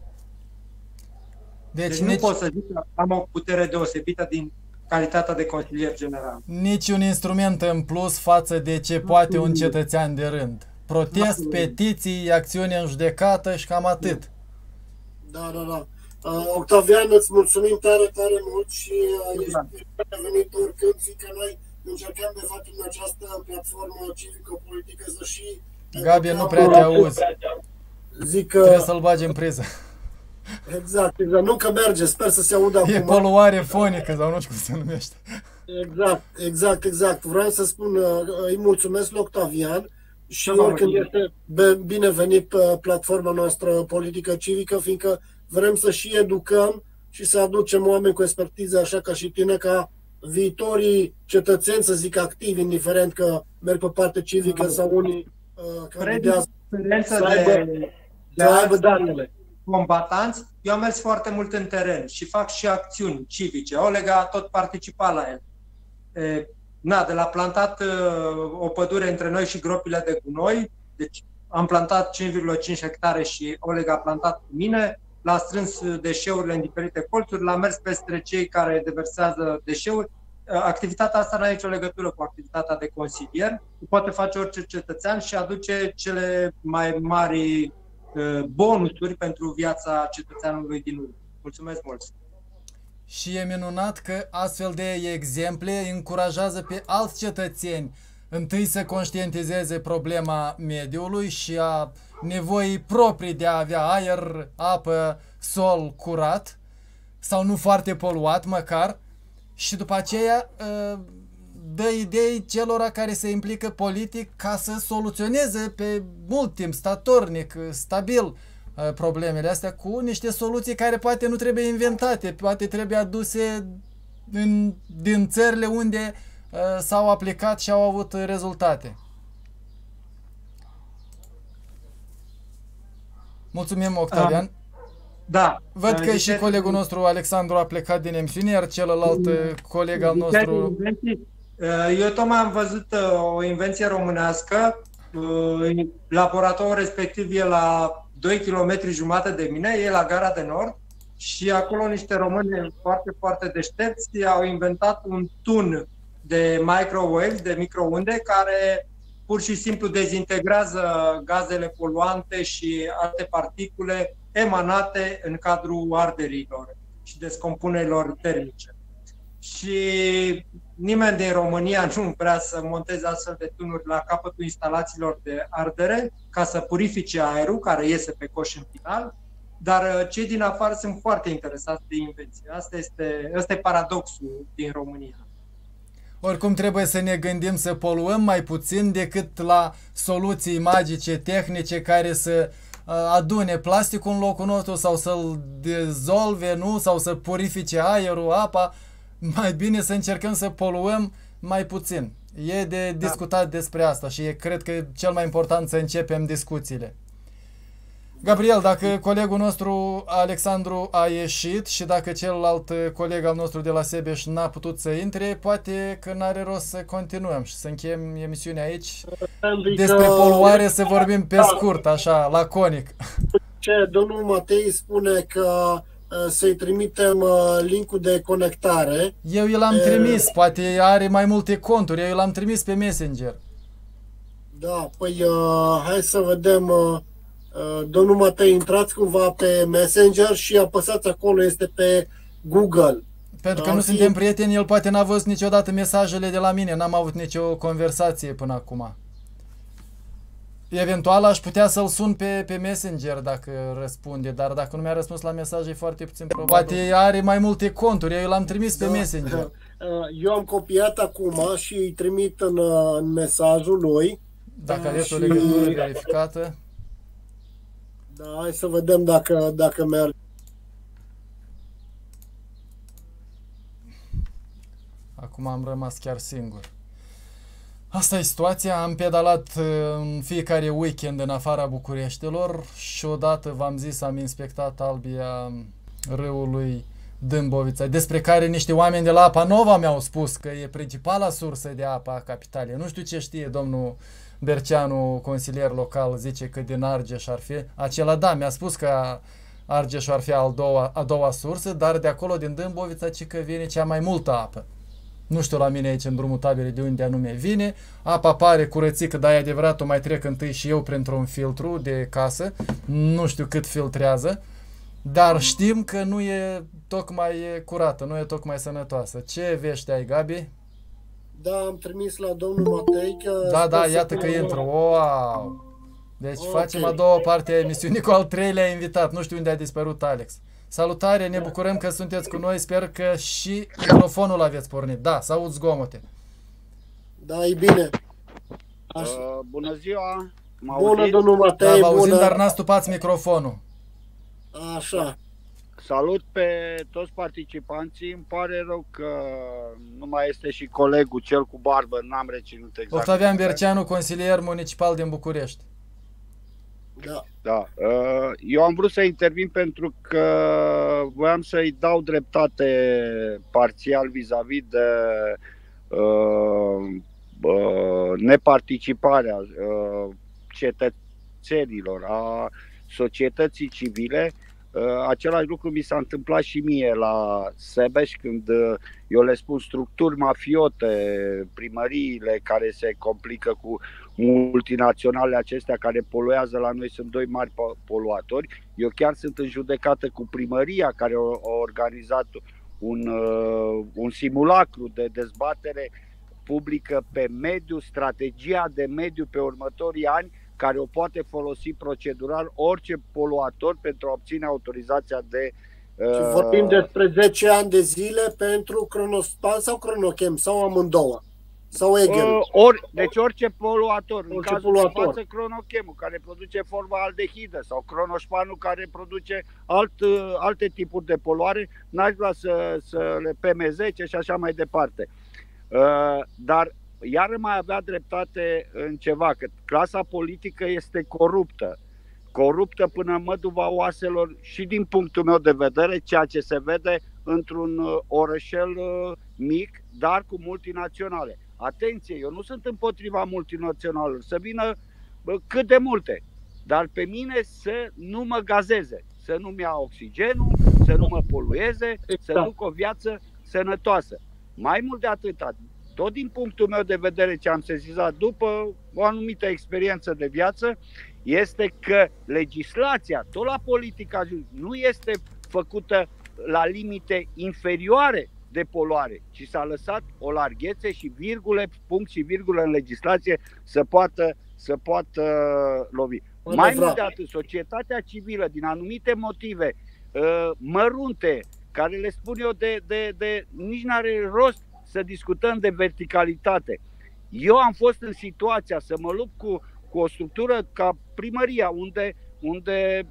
Deci nu pot să zic că am o putere deosebită din calitatea de consilier general. Niciun instrument în plus față de ce poate un cetățean de rând. Protest, petiții, acțiune în judecată și cam atât. Da. Octavian, îți mulțumim tare, tare mult și ești venit oricând. Zic că noi încercăm de fapt în această platformă civico-politică să și... Gabi, nu prea te auzi. Zic că... Trebuie să-l bagi în priză. Exact. Nu că merge, sper să se audă acum. E poluare fonică sau nu știu cum se numește. Exact. Vreau să spun, îi mulțumesc lui Octavian și oricând este binevenit pe platforma noastră politică civică, fiindcă vrem să și educăm și să aducem oameni cu expertiză, așa ca și tine, ca viitorii cetățeni, să zic, activi, indiferent că merg pe parte civică sau unii candidează, să aibă datele. Combatanți, eu am mers foarte mult în teren și fac și acțiuni civice. Olega a tot participat la el. De la plantat o pădure între noi și gropile de gunoi, deci am plantat 5,5 hectare și Oleg a plantat cu mine, l-a strâns deșeurile în diferite colțuri, l-a mers peste cei care deversează deșeuri. Activitatea asta nu are nicio legătură cu activitatea de consilier, o poate face orice cetățean și aduce cele mai mari bonusuri pentru viața cetățeanului din urmă. Mulțumesc mult! Și e minunat că astfel de exemple încurajează pe alți cetățeni întâi să conștientizeze problema mediului și a nevoii proprii de a avea aer, apă, sol curat sau nu foarte poluat măcar, și după aceea dă idei celora care se implică politic ca să soluționeze pe mult timp, statornic, stabil, problemele astea cu niște soluții care poate nu trebuie inventate, poate trebuie aduse din țările unde s-au aplicat și au avut rezultate. Eu Octavian. Da. Văd că și colegul nostru Alexandru a plecat din emisiune, iar celălalt coleg al nostru... Eu tocmai am văzut o invenție românească. Laboratorul respectiv e la 2,5 km de mine, e la Gara de Nord și acolo niște români foarte, foarte deștepți au inventat un tun de microwaves, de microunde, care pur și simplu dezintegrează gazele poluante și alte particule emanate în cadrul arderilor și descompunerilor termice. Și nimeni din România nu vrea să monteze astfel de tunuri la capătul instalațiilor de ardere ca să purifice aerul care iese pe coș în final, dar cei din afară sunt foarte interesați de invenție. Asta e paradoxul din România. Oricum trebuie să ne gândim să poluăm mai puțin decât la soluții magice, tehnice, care să adune plasticul în locul nostru sau să-l dezolve, nu? Sau să purifice aerul, apa. Mai bine să încercăm să poluăm mai puțin. E de discutat despre asta și cred că e cel mai important să începem discuțiile. Gabriel, dacă colegul nostru Alexandru a ieșit și dacă celălalt coleg al nostru de la Sebeș n-a putut să intre, poate că n-are rost să continuăm și să încheiem emisiunea aici. Despre poluare să vorbim pe scurt, așa, laconic. Domnul Matei spune că să-i trimitem linkul de conectare. Eu i-l-am trimis, poate are mai multe conturi, eu i-l-am trimis pe Messenger. Da, păi hai să vedem. Domnul Matei, intrați cumva pe Messenger și apăsați acolo, este pe Google. Pentru că nu suntem prieteni, el poate n-a văzut niciodată mesajele de la mine, n-am avut nicio conversație până acum. Eventual aș putea să-l sun pe Messenger dacă răspunde, dar dacă nu mi-a răspuns la mesaj e foarte puțin probabil. Poate are mai multe conturi, eu l-am trimis pe Messenger. Eu am copiat acum și îi trimit în mesajul lui. Dacă aveți o legătură verificată. Da, hai să vedem dacă merge. Acum am rămas chiar singur. Asta e situația. Am pedalat în fiecare weekend în afara Bucureștilor și odată, v-am zis, am inspectat albia râului Dâmbovița, despre care niște oameni de la Apa Nova mi-au spus că e principala sursă de apă a capitalei. Nu știu ce știe domnul Berceanu, consilier local, zice că din Argeș ar fi. Acela, da, mi-a spus că Argeșul ar fi a doua sursă, dar de acolo din Dâmbovița ci că vine cea mai multă apă. Nu știu la mine aici în drumul tabere de unde anume vine. Apa pare curățică, dar e adevărat, o mai trec întâi și eu printr-un filtru de casă. Nu știu cât filtrează. Dar știm că nu e tocmai curată, nu e tocmai sănătoasă. Ce vești ai, Gabi? Da, am trimis la domnul Matei că... Da, iată că intră. Wow! Deci facem a doua parte a emisiunii cu al treilea invitat. Nu știu unde a dispărut Alex. Salutare, ne bucurăm că sunteți cu noi. Sper că și microfonul aveți pornit. Da, să aud zgomote. Da, e bine. Bună ziua! Bună, domnul Matei. Da, vă auzim, bună. dar n-astupați microfonul. Așa. Salut pe toți participanții. Îmi pare rău că nu mai este și colegul, cel cu barbă, n-am reținut exact. Octavian Berceanu, consilier municipal din București. Da. Eu am vrut să intervin pentru că voiam să-i dau dreptate parțial vis-a-vis de neparticiparea cetățenilor, a societății civile. Același lucru mi s-a întâmplat și mie la Sebeș, când eu le spun structuri mafiote, primăriile care se complică cu multinaționale acestea care poluează la noi, sunt doi mari poluatori. Eu chiar sunt în judecată cu primăria care a organizat un simulacru de dezbatere publică pe mediu, strategia de mediu pe următorii ani, care o poate folosi procedural orice poluator pentru a obține autorizația de... Și vorbim despre 10 ani de zile pentru Cronospan sau Cronochem sau amândouă? Sau Egel? Deci orice poluator. Orice în cazul poluator. de față, Cronochemul, care produce formaldehidă, sau Cronospanul, care produce alte tipuri de poluare. N-aș vrea să le PM10 și așa mai departe. Dar iar mai avea dreptate în ceva, că clasa politică este coruptă. Coruptă până în măduva oaselor și din punctul meu de vedere, ceea ce se vede într-un orășel mic, dar cu multinaționale. Atenție, eu nu sunt împotriva multinaționalelor, să vină cât de multe, dar pe mine să nu mă gazeze, să nu-mi ia oxigenul, să nu mă polueze, să duc o viață sănătoasă. Mai mult de atât, tot din punctul meu de vedere ce am sesizat după o anumită experiență de viață, este că legislația, tot la politica nu este făcută la limite inferioare de poluare, ci s-a lăsat o larghețe și virgule, punct și virgulă în legislație să poată lovi. Mai mult de atât, societatea civilă, din anumite motive mărunte, care le spun eu nici n-are rost să discutăm de verticalitate. Eu am fost în situația să mă lupt cu o structură ca primăria, unde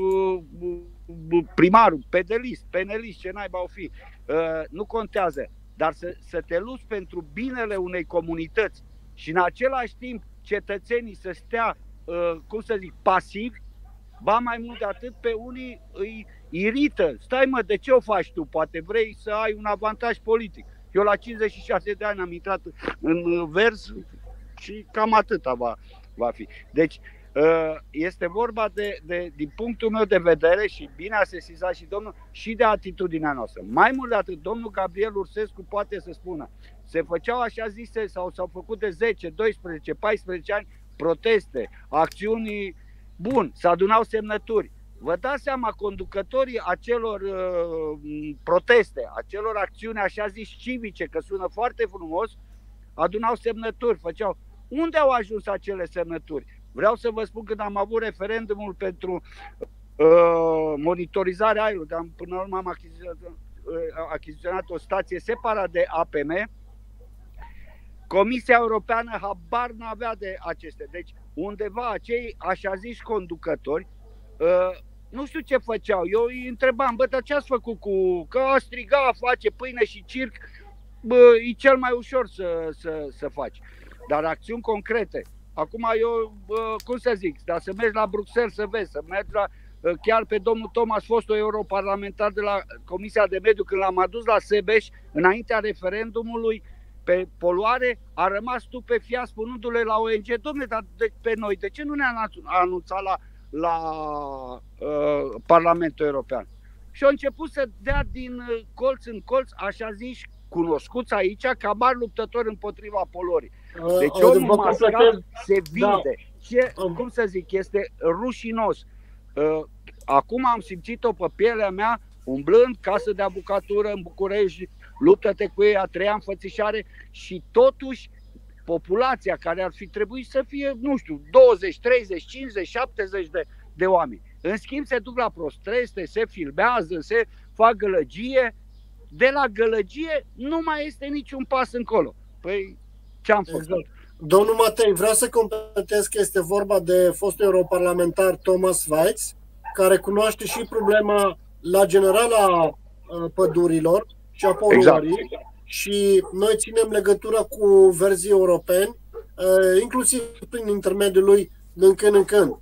primarul, penelist, ce naiba o fi, nu contează, dar să te lupți pentru binele unei comunități și în același timp cetățenii să stea, pasivi, ba mai mult de atât, pe unii îi irită. Stai mă, de ce o faci tu? Poate vrei să ai un avantaj politic. Eu la 56 de ani am intrat în vers și cam atâta va fi. Deci este vorba din punctul meu de vedere, și bine a sesizat și domnul, și de atitudinea noastră. Mai mult de atât, domnul Gabriel Ursescu poate să spună, se făceau așa zise sau s-au făcut de 10, 12, 14 ani proteste, acțiuni, bun, se adunau semnături. Vă dați seama, conducătorii acelor proteste, acelor acțiuni așa zis civice, că sună foarte frumos, adunau semnături, făceau. Unde au ajuns acele semnături? Vreau să vă spun, când am avut referendumul pentru monitorizarea aerului, până la urmă am achiziționat achiziționat o stație separat de APM. Comisia Europeană habar n-avea de acestea. Deci undeva acei așa ziși conducători, nu știu ce făceau. Eu îi întrebam, dar ce ați făcut că a striga, a face pâine și circ, e cel mai ușor să faci. Dar acțiuni concrete. Acum eu, cum să zic, dar să mergi la Bruxelles să vezi, să mergi la... Chiar pe domnul Thomas, fostul europarlamentar de la Comisia de Mediu, când l-am adus la Sebeș, înaintea referendumului pe poluare, a rămas stupefiat spunându-le la ONG, dom'le, dar pe noi, de ce nu ne-a anunțat la Parlamentul European? Și au început să dea din colț în colț, așa ziși, cunoscuți aici, ca mari luptători împotriva poluării. Deci omul mascat se vinde. Cum să zic, este rușinos. Acum am simțit-o pe pielea mea, umblând, casă de avocatură în București, luptă-te cu ei, a treia înfățișare și totuși populația care ar fi trebuit să fie, nu știu, 20, 30, 50, 70 de oameni. În schimb se duc la prostreste, se filmează, se fac gălăgie. De la gălăgie nu mai este niciun pas încolo. Păi ce-am făcut? Exact. Domnul Matei, vreau să completez că este vorba de fostul europarlamentar Thomas Weitz, care cunoaște și problema la generala pădurilor și a poluării. Exact. Și noi ținem legătura cu verzii europeni, inclusiv prin intermediul lui din când în când.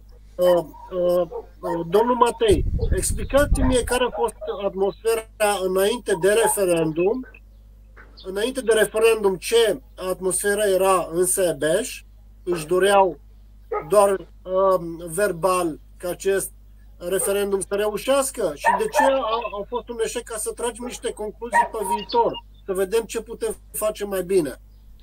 Domnul Matei, explicați-mi care a fost atmosfera înainte de referendum. Înainte de referendum, ce atmosferă era în Sebeș? Își doreau doar verbal ca acest referendum să reușească? Și de ce a fost un eșec, ca să tragem niște concluzii pe viitor? Să vedem ce putem face mai bine.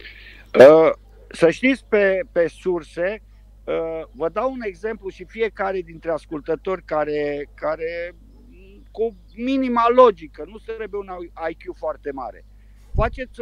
Să știți, pe surse, vă dau un exemplu și fiecare dintre ascultători care cu minima logică, nu trebuie un IQ foarte mare. Faceți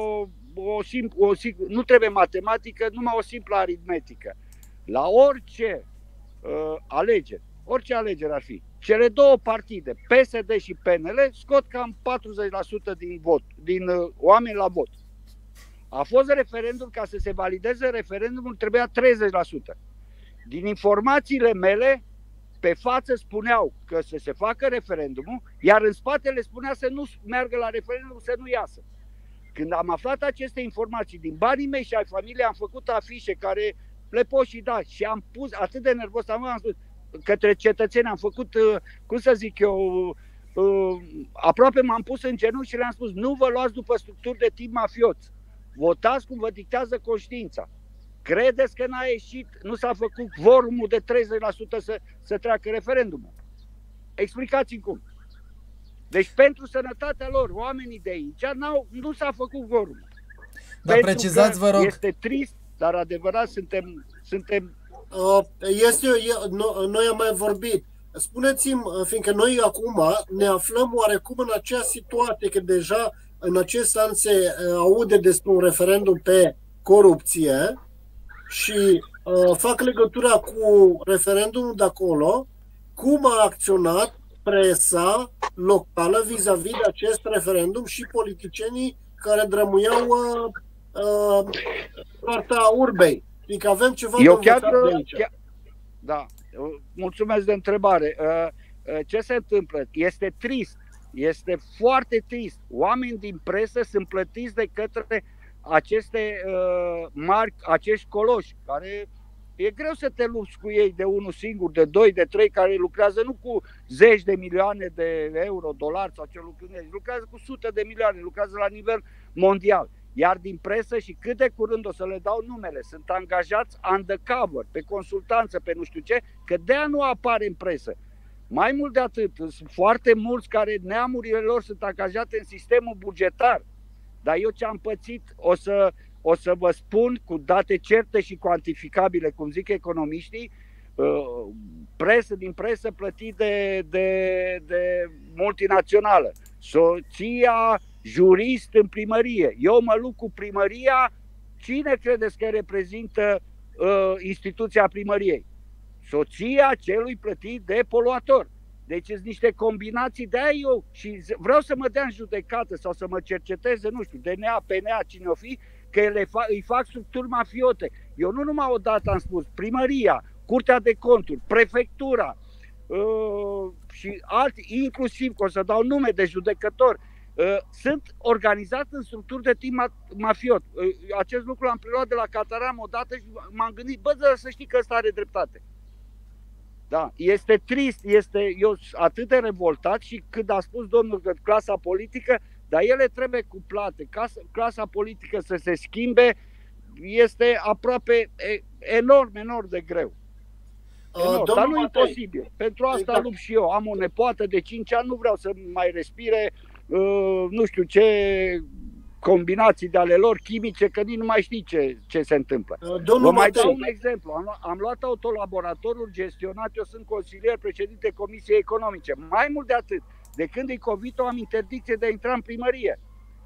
nu trebuie matematică, numai o simplă aritmetică. La orice alegere, orice alegere ar fi, cele două partide, PSD și PNL, scot cam 40% din oameni la vot. A fost referendum, ca să se valideze referendumul, trebuia 30%. Din informațiile mele, pe față spuneau că să se facă referendumul, iar în spatele spunea să nu meargă la referendum, să nu iasă. Când am aflat aceste informații din banii mei și ai familiei, am făcut afișe care le pot și da. Și am pus, atât de nervos am spus, către cetățeni, am făcut, cum să zic eu, aproape m-am pus în genunchi și le-am spus, nu vă luați după structuri de tip mafioți. Votați cum vă dictează conștiința. Credeți că n-a ieșit, nu s-a făcut quorumul de 30% să treacă referendumul? Explicați-mi cum. Deci pentru sănătatea lor, oamenii de aici, nu s-a făcut quorumul. Dar precizați, vă rog. Este trist, dar adevărat suntem... Noi am mai vorbit. Spuneți-mi, fiindcă noi acum ne aflăm oarecum în acea situație, că deja în acest an se aude despre un referendum pe corupție și fac legătura cu referendumul de acolo, cum a acționat presa locală vis-a-vis de acest referendum și politicienii care drămuiau partea urbei. Adică avem ceva de învățat de aici. Da, mulțumesc de întrebare. Ce se întâmplă? Este trist. Este foarte trist. Oameni din presă sunt plătiți de către aceste acești coloși, care e greu să te lupți cu ei de unul singur, de doi, de trei, care lucrează nu cu zeci de milioane de euro, dolari sau ce lucrează cu sute de milioane, lucrează la nivel mondial. Iar din presă, și cât de curând o să le dau numele, sunt angajați undercover, pe consultanță, pe nu știu ce, că de-aia nu apare în presă. Mai mult de atât, sunt foarte mulți care neamurile lor sunt angajate în sistemul bugetar. Dar eu ce am pățit o să vă spun cu date certe și cuantificabile, cum zic economiștii, din presă plătit de multinațională, soția jurist în primărie. Eu mă lupt cu primăria. Cine credeți că reprezintă instituția primăriei? Soția celui plătit de poluator. Deci sunt niște combinații, de-aia eu și vreau să mă dea în judecată sau să mă cerceteze, nu știu, DNA, PNA, cine o fi, că îi fac structuri mafiote. Eu nu numai odată am spus, primăria, Curtea de Conturi, prefectura și alții, inclusiv, că o să dau nume de judecători, sunt organizat în structuri de timp mafiot. Acest lucru l-am preluat de la Cataram odată și m-am gândit, să știi că ăsta are dreptate. Da, este trist, eu sunt atât de revoltat și când a spus domnul că clasa politică, dar ele trebuie cuplate. Clasa politică să se schimbe este aproape enorm de greu. Dar nu e imposibil. Pentru asta lupt și eu. Am o nepoată de 5 ani, nu vreau să mai respire nu știu ce combinații de ale lor chimice, că nici nu mai știi ce se întâmplă. Vă mai dau un exemplu. Am luat autolaboratorul gestionat, eu sunt consilier președinte Comisiei Economice. Mai mult de atât, de când e COVID-ul am interdicție de a intra în primărie.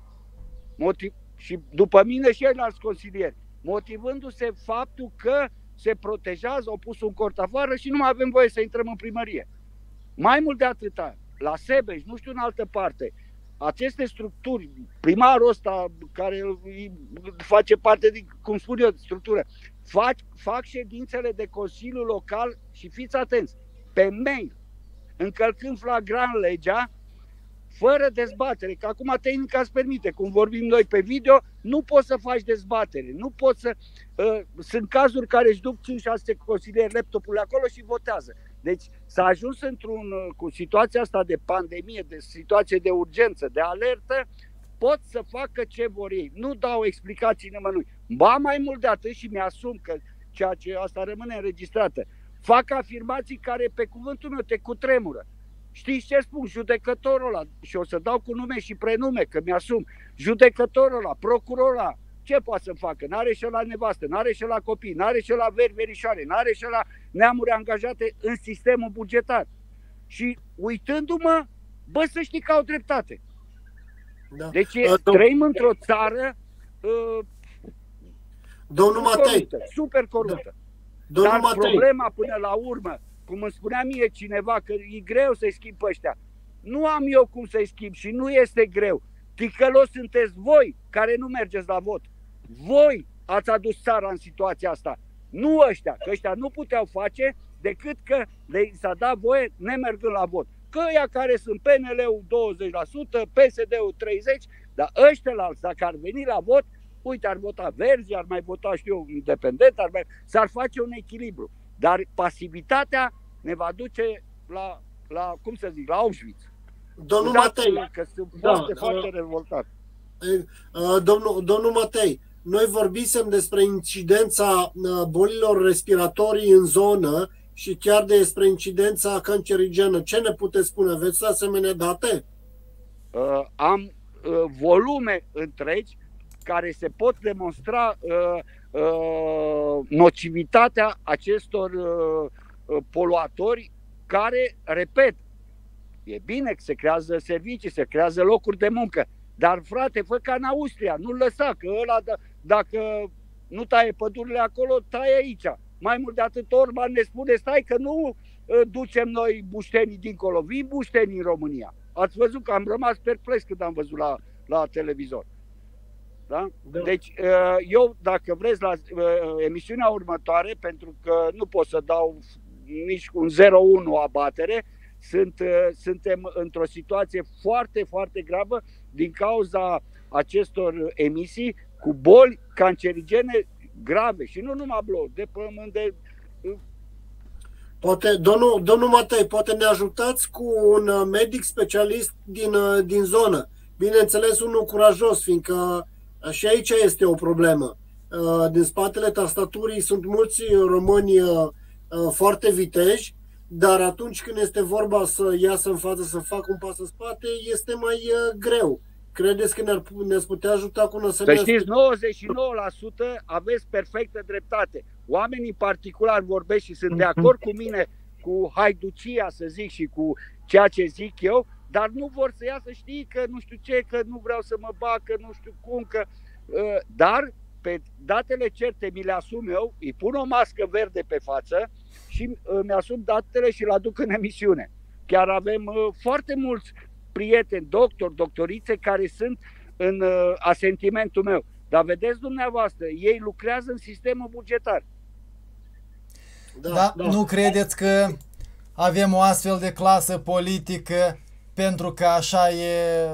Și după mine și ceilalți consilieri, motivându-se faptul că se protejează, au pus un cort afară și nu mai avem voie să intrăm în primărie. Mai mult de atâta, la Sebeș, nu știu în altă parte, aceste structuri, primarul ăsta care face parte din, cum spun eu, structură, fac ședințele de Consiliul Local și fiți atenți, pe mail, încălcând flagrant legea, fără dezbatere, că acum tehnica îți permite, cum vorbim noi pe video, nu poți să faci dezbatere, nu poți să... sunt cazuri care își duc 5-6 consilieri laptopul acolo și votează. Deci s-a ajuns cu situația asta de pandemie, de situație de urgență, de alertă, pot să facă ce vor ei. Nu dau explicații nimănui. Ba mai mult de atât și mi-asum că ceea ce asta rămâne înregistrată. Fac afirmații care pe cuvântul meu te cutremură. Știți ce spun? Judecătorul ăla, și o să dau cu nume și prenume, că mi-asum, judecătorul ăla, procurorul ăla, ce poate să facă? N-are și ăla nevastă, n-are și ăla copii, n-are și ăla verișoare, n-are și ăla neamuri angajate în sistemul bugetar. Și uitându-mă, să știi că au dreptate. Da. Deci trăim într-o țară super coruptă. Dar problema până la urmă, cum îmi spunea mie cineva că e greu să-i schimb pe ăștia, nu am eu cum să-i schimb și nu este greu. Ticăloși sunteți voi care nu mergeți la vot. Voi ați adus țara în situația asta. Nu ăștia, că ăștia nu puteau face decât că le s-a dat voie nemergând la vot. Că ăia care sunt PNL-ul 20%, PSD-ul 30%, dar ăștia dacă ar veni la vot, uite, ar vota Verzi, ar mai vota, știu eu, independent, s-ar face un echilibru. Dar pasivitatea ne va duce la cum să zic, la Auschwitz. Domnul Matei, că sunt foarte revoltat. Domnul Matei, noi vorbisem despre incidența bolilor respiratorii în zonă și chiar despre incidența cancerigenă. Ce ne puteți spune? Aveți asemenea date? Am volume întregi care se pot demonstra nocivitatea acestor poluatori care, repet, e bine că se creează servicii, se creează locuri de muncă, dar frate, fă ca în Austria, nu-l lăsa, că ăla dacă nu taie pădurile acolo, taie aici. Mai mult de atât, Orban ne spune, stai că nu ducem noi buștenii dincolo, vin buștenii în România. Ați văzut că am rămas perplex când am văzut la televizor. Da? Da. Deci eu, dacă vreți, la emisiunea următoare, pentru că nu pot să dau nici un 0-1 abatere, suntem într-o situație foarte, foarte gravă din cauza acestor emisii cu boli cancerigene grave și nu numai de pământ, Poate, domnul Matei, poate ne ajutați cu un medic specialist din zonă. Bineînțeles, unul curajos, fiindcă și aici este o problemă. Din spatele tastaturii sunt mulți români foarte viteji, dar atunci când este vorba să iasă în față, să facă un pas în spate, este mai greu. Credeți că ne-ați putea ajuta cu un asemenea... Să știți, 99% aveți perfectă dreptate. Oamenii particulari vorbesc și sunt de acord cu mine, cu haiducia, să zic, și cu ceea ce zic eu, dar nu vor să iasă, știi, că nu știu ce, că nu vreau să mă bag, că nu știu cum, că... Dar pe datele certe mi le asum eu, îi pun o mască verde pe față și mi-asum datele și le aduc în emisiune. chiar avem foarte mulți prieteni, doctori, doctorițe care sunt în asentimentul meu. Dar vedeți dumneavoastră, ei lucrează în sistemul bugetar. Da. Nu credeți că avem o astfel de clasă politică pentru că așa e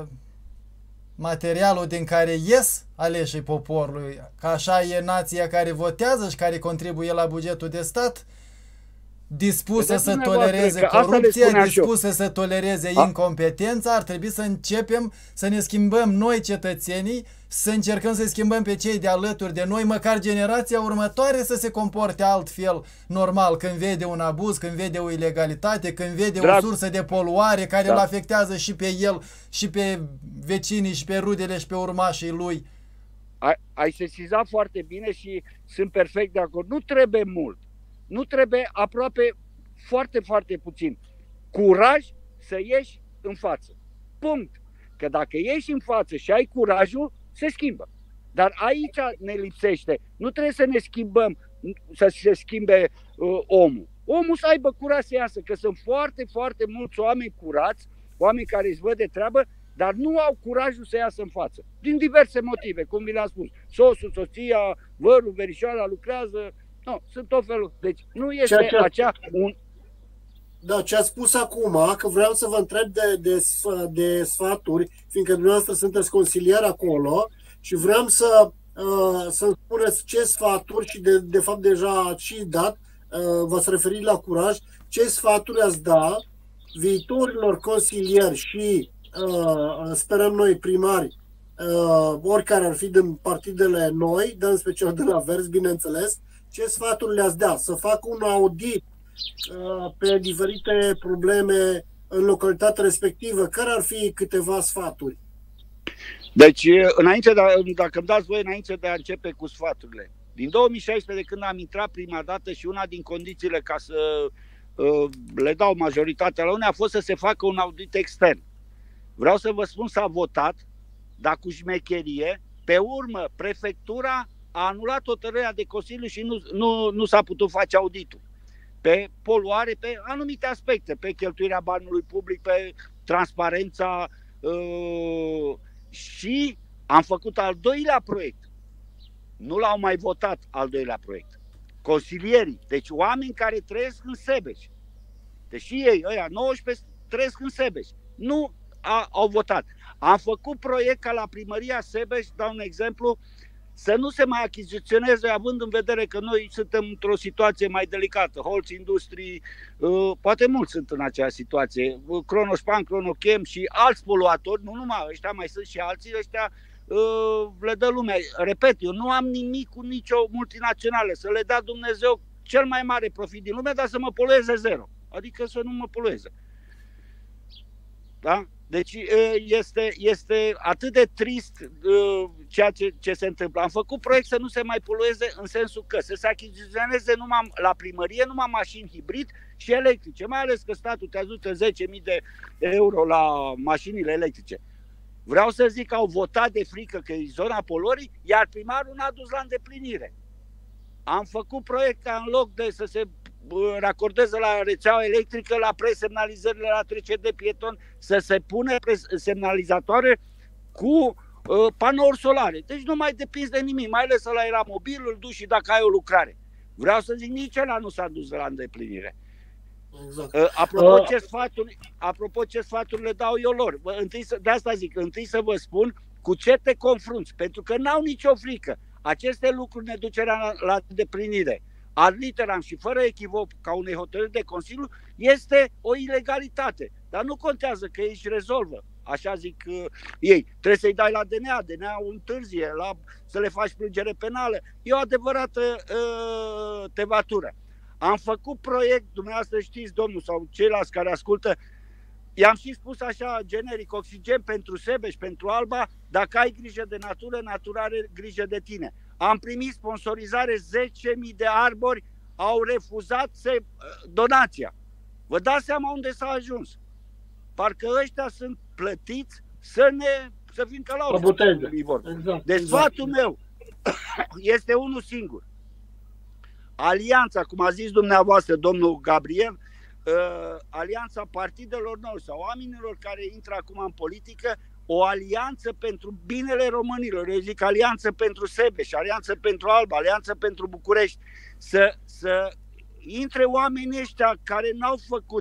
materialul din care ies aleșii poporului, că așa e nația care votează și care contribuie la bugetul de stat, dispusă să tolereze corupția, dispusă să tolereze incompetența? Ar trebui să începem să ne schimbăm noi, cetățenii, să încercăm să schimbăm pe cei de alături de noi, măcar generația următoare să se comporte altfel, normal, când vede un abuz, când vede o ilegalitate, când vede o sursă de poluare care îl afectează și pe el, și pe vecinii, și pe rudele, și pe urmașii lui. Ai sesizat foarte bine și sunt perfect de acord. Nu trebuie mult. Nu trebuie aproape foarte, foarte puțin. Curaj să ieși în față. Punct. Că dacă ieși în față și ai curajul, se schimbă. Dar aici ne lipsește. Nu trebuie să ne schimbăm, să se schimbe omul. Omul să aibă curaj să iasă, că sunt foarte, foarte mulți oameni curați, oameni care își văd de treabă, dar nu au curajul să iasă în față. Din diverse motive, cum vi le-am spus. Soțul, soția, vărul, verișoara lucrează. Nu, sunt tot felul. Deci nu este acea... Da, ce ați spus acum, că vreau să vă întreb de sfaturi, fiindcă dumneavoastră sunteți consilier acolo și vreau să-mi spuneți ce sfaturi, și de fapt deja ați și dat, v-ați referit la curaj, ce sfaturi ați da viitorilor consilieri și sperăm noi primari, oricare ar fi din partidele noi, dar în special de la Verzi, bineînțeles, ce sfaturi le-ați da? Să facă un audit pe diferite probleme în localitatea respectivă. Care ar fi câteva sfaturi? Deci, dacă îmi dați voi, înainte de a începe cu sfaturile. Din 2016, când am intrat prima dată și una din condițiile ca să le dau majoritatea la unei a fost să se facă un audit extern. Vreau să vă spun, s-a votat, dar cu șmecherie. Pe urmă, prefectura a anulat hotărârea de Consiliu și nu s-a putut face auditul. Pe poluare, pe anumite aspecte, pe cheltuirea banului public, pe transparența și am făcut al doilea proiect. Nu l-au mai votat al doilea proiect. Consilierii, deci oameni care trăiesc în Sebeș, deși ei, ăia 19, trăiesc în Sebeș, nu au votat. Am făcut proiect ca la primăria Sebeș, dau un exemplu, să nu se mai achiziționeze, având în vedere că noi suntem într-o situație mai delicată. Holcim Industrii, poate mulți sunt în acea situație, Cronospan, Cronochem și alți poluatori, nu numai ăștia, mai sunt și alții, ăștia le dă lumea. Repet, eu nu am nimic cu nicio multinațională, să le dea Dumnezeu cel mai mare profit din lume, dar să mă polueze zero. Adică să nu mă polueze. Da? Deci este atât de trist ceea ce se întâmplă. Am făcut proiect să nu se mai polueze, în sensul că să se achiziționeze numai la primărie, numai mașini hibrid și electrice, mai ales că statul te ajută 10.000 de euro la mașinile electrice. Vreau să zic că au votat de frică că e zona poluării, iar primarul n-a dus la îndeplinire. Am făcut proiect ca în loc de să se racordeze la rețeaua electrică, la presemnalizările la trecere de pieton, să se pune semnalizatoare cu panouri solare. Deci nu mai depinzi de nimic, mai ales ăla era mobil, îl duci și dacă ai o lucrare. Vreau să zic, nici ăla nu s-a dus la îndeplinire. Exact. Apropo ce sfaturi le dau eu lor, de asta zic, întâi să vă spun cu ce te confrunți, pentru că n-au nicio frică. Aceste lucruri ne ducerea la îndeplinire. Ad literam și fără echivoc ca unei hotărâri de Consiliu este o ilegalitate. Dar nu contează că ei își rezolvă. Așa zic ei. Trebuie să-i dai la DNA, DNA-ul întârzie, să le faci plângere penală. E o adevărată tevatură. Am făcut proiect, dumneavoastră știți, domnul, sau ceilalți care ascultă, i-am și spus așa generic, oxigen pentru Sebeș, pentru Alba, dacă ai grijă de natură, natura are grijă de tine. Am primit sponsorizare, 10.000 de arbori au refuzat donația. Vă dați seama unde s-a ajuns. Parcă ăștia sunt plătiți să fim călauși. Exact. Deci sfatul meu este unul singur. Alianța, cum a zis dumneavoastră, domnul Gabriel, alianța partidelor noi sau oamenilor care intră acum în politică, o alianță pentru binele românilor. Eu zic alianță pentru Sebeș, alianță pentru Alba, alianță pentru București. Să intre oamenii ăștia care n-au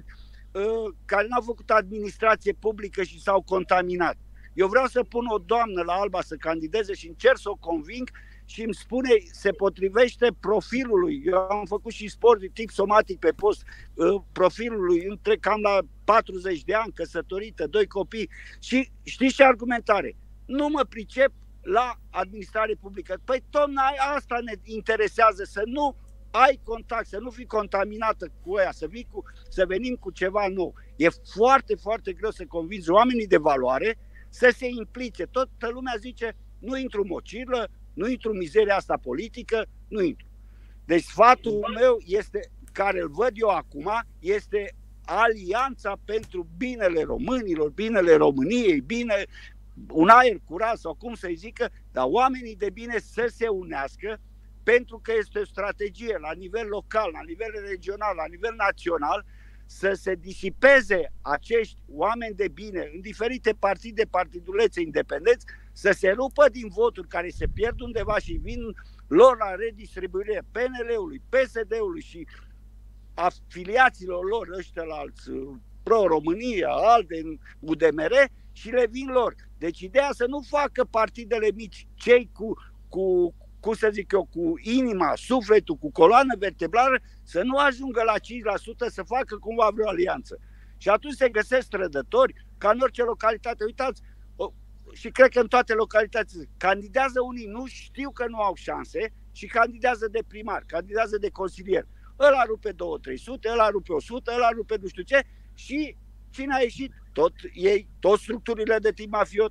făcut administrație publică și s-au contaminat. Eu vreau să pun o doamnă la Alba să candideze și încerc să o conving și îmi spune, se potrivește profilului. Eu am făcut și sport de tip somatic pe post, profilului, între cam la 40 de ani, căsătorită, 2 copii. Și știți ce argumentare? Nu mă pricep la administrare publică. Păi tocmai asta ne interesează, să nu ai contact, să nu fii contaminată cu ea, să venim cu ceva nou. E foarte, foarte greu să convingi oamenii de valoare să se implice. Toată lumea zice, nu intru în mocirlă, nu intru în mizeria asta politică, nu intru. Deci sfatul meu este, care îl văd eu acum, este alianța pentru binele românilor, binele României, bine, un aer curat sau cum să-i zică, dar oamenii de bine să se unească, pentru că este o strategie la nivel local, la nivel regional, la nivel național, să se disipeze acești oameni de bine în diferite partide, partidulețe independenți, să se rupă din voturi care se pierd undeva și vin lor la redistribuire PNL-ului, PSD-ului și afiliaților lor, ăștia la alți, Pro-România, alte, UDMR, și le vin lor. Deci ideea să nu facă partidele mici, cei cum să zic eu, cu inima, sufletul, cu coloană vertebrală, să nu ajungă la 5%, să facă cumva vreo alianță. Și atunci se găsesc trădători, ca în orice localitate. Uitați, și cred că în toate localitățile candidează unii, nu știu că nu au șanse și candidează de primar, candidează de consilier. Ăla rupe 200-300, ăla rupe 100, ăla rupe nu știu ce și cine a ieșit? Tot structurile de tip mafiot.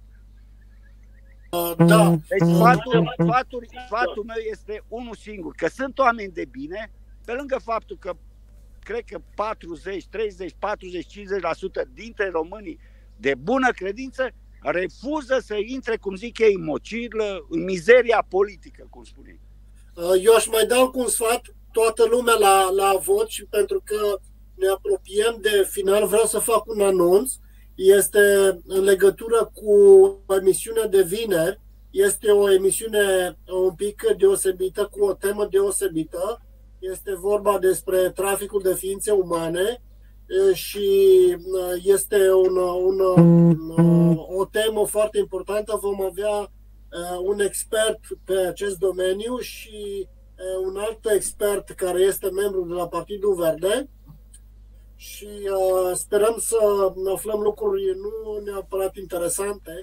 Da. Deci sfatul meu este unul singur, că sunt oameni de bine, pe lângă faptul că cred că 40, 30, 40, 50% dintre românii de bună credință refuză să intre, cum zic ei, în mocirlă, în mizeria politică, cum spune. Eu aș mai dau cu un sfat toată lumea la vot și pentru că ne apropiem de final, vreau să fac un anunț. Este în legătură cu emisiunea de vineri. Este o emisiune un pic deosebită, cu o temă deosebită. Este vorba despre traficul de ființe umane și este o temă foarte importantă. Vom avea un expert pe acest domeniu și un alt expert care este membru de la Partidul Verde. Și sperăm să aflăm lucruri nu neapărat interesante,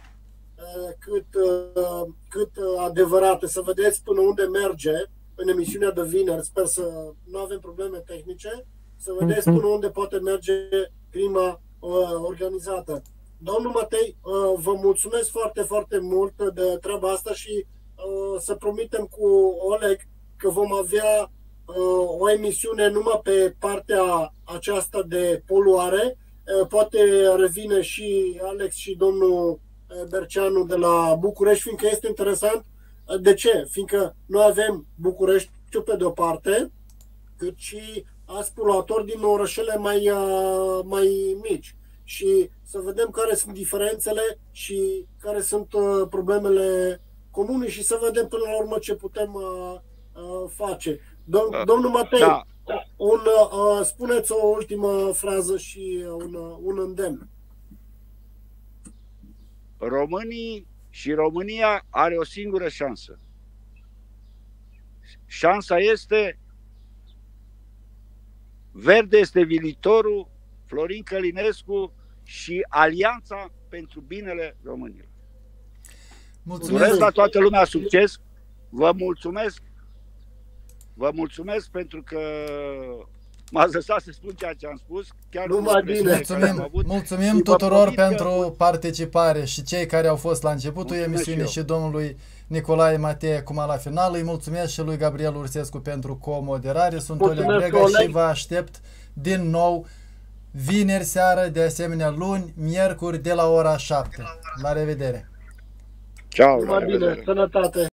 cât adevărate. Să vedeți până unde merge în emisiunea de vineri. Sper să nu avem probleme tehnice. Să vedeți până unde poate merge crima organizată. Domnul Matei, vă mulțumesc foarte, foarte mult de treaba asta și să promitem cu Oleg că vom avea o emisiune numai pe partea aceasta de poluare. Poate revine și Alex și domnul Berceanu de la București, fiindcă este interesant. De ce? Fiindcă noi avem Bucureștiul pe de-o parte, cât și alți poluatori din orășele mai mici. Și să vedem care sunt diferențele și care sunt problemele comune și să vedem până la urmă ce putem face. Domnul Matei, da. Spuneți o ultimă frază și un îndemn. Românii și România are o singură șansă. Șansa este Verde este viitorul, Florin Călinescu și Alianța pentru binele românilor. Mulțumesc la toată lumea succes. Vă mulțumesc. Vă mulțumesc pentru că m-ați lăsat să spun ceea ce am spus. Chiar numai bine. Mulțumim tuturor pentru participare și cei care au fost la începutul emisiunii și domnului Nicolae Matei acum la final. Îi mulțumesc și lui Gabriel Ursescu pentru comoderare. Sunt Oleg Brega și vă aștept din nou vineri seară, de asemenea luni, miercuri de la ora 7. La revedere! Ciao! Numai bine, sănătate!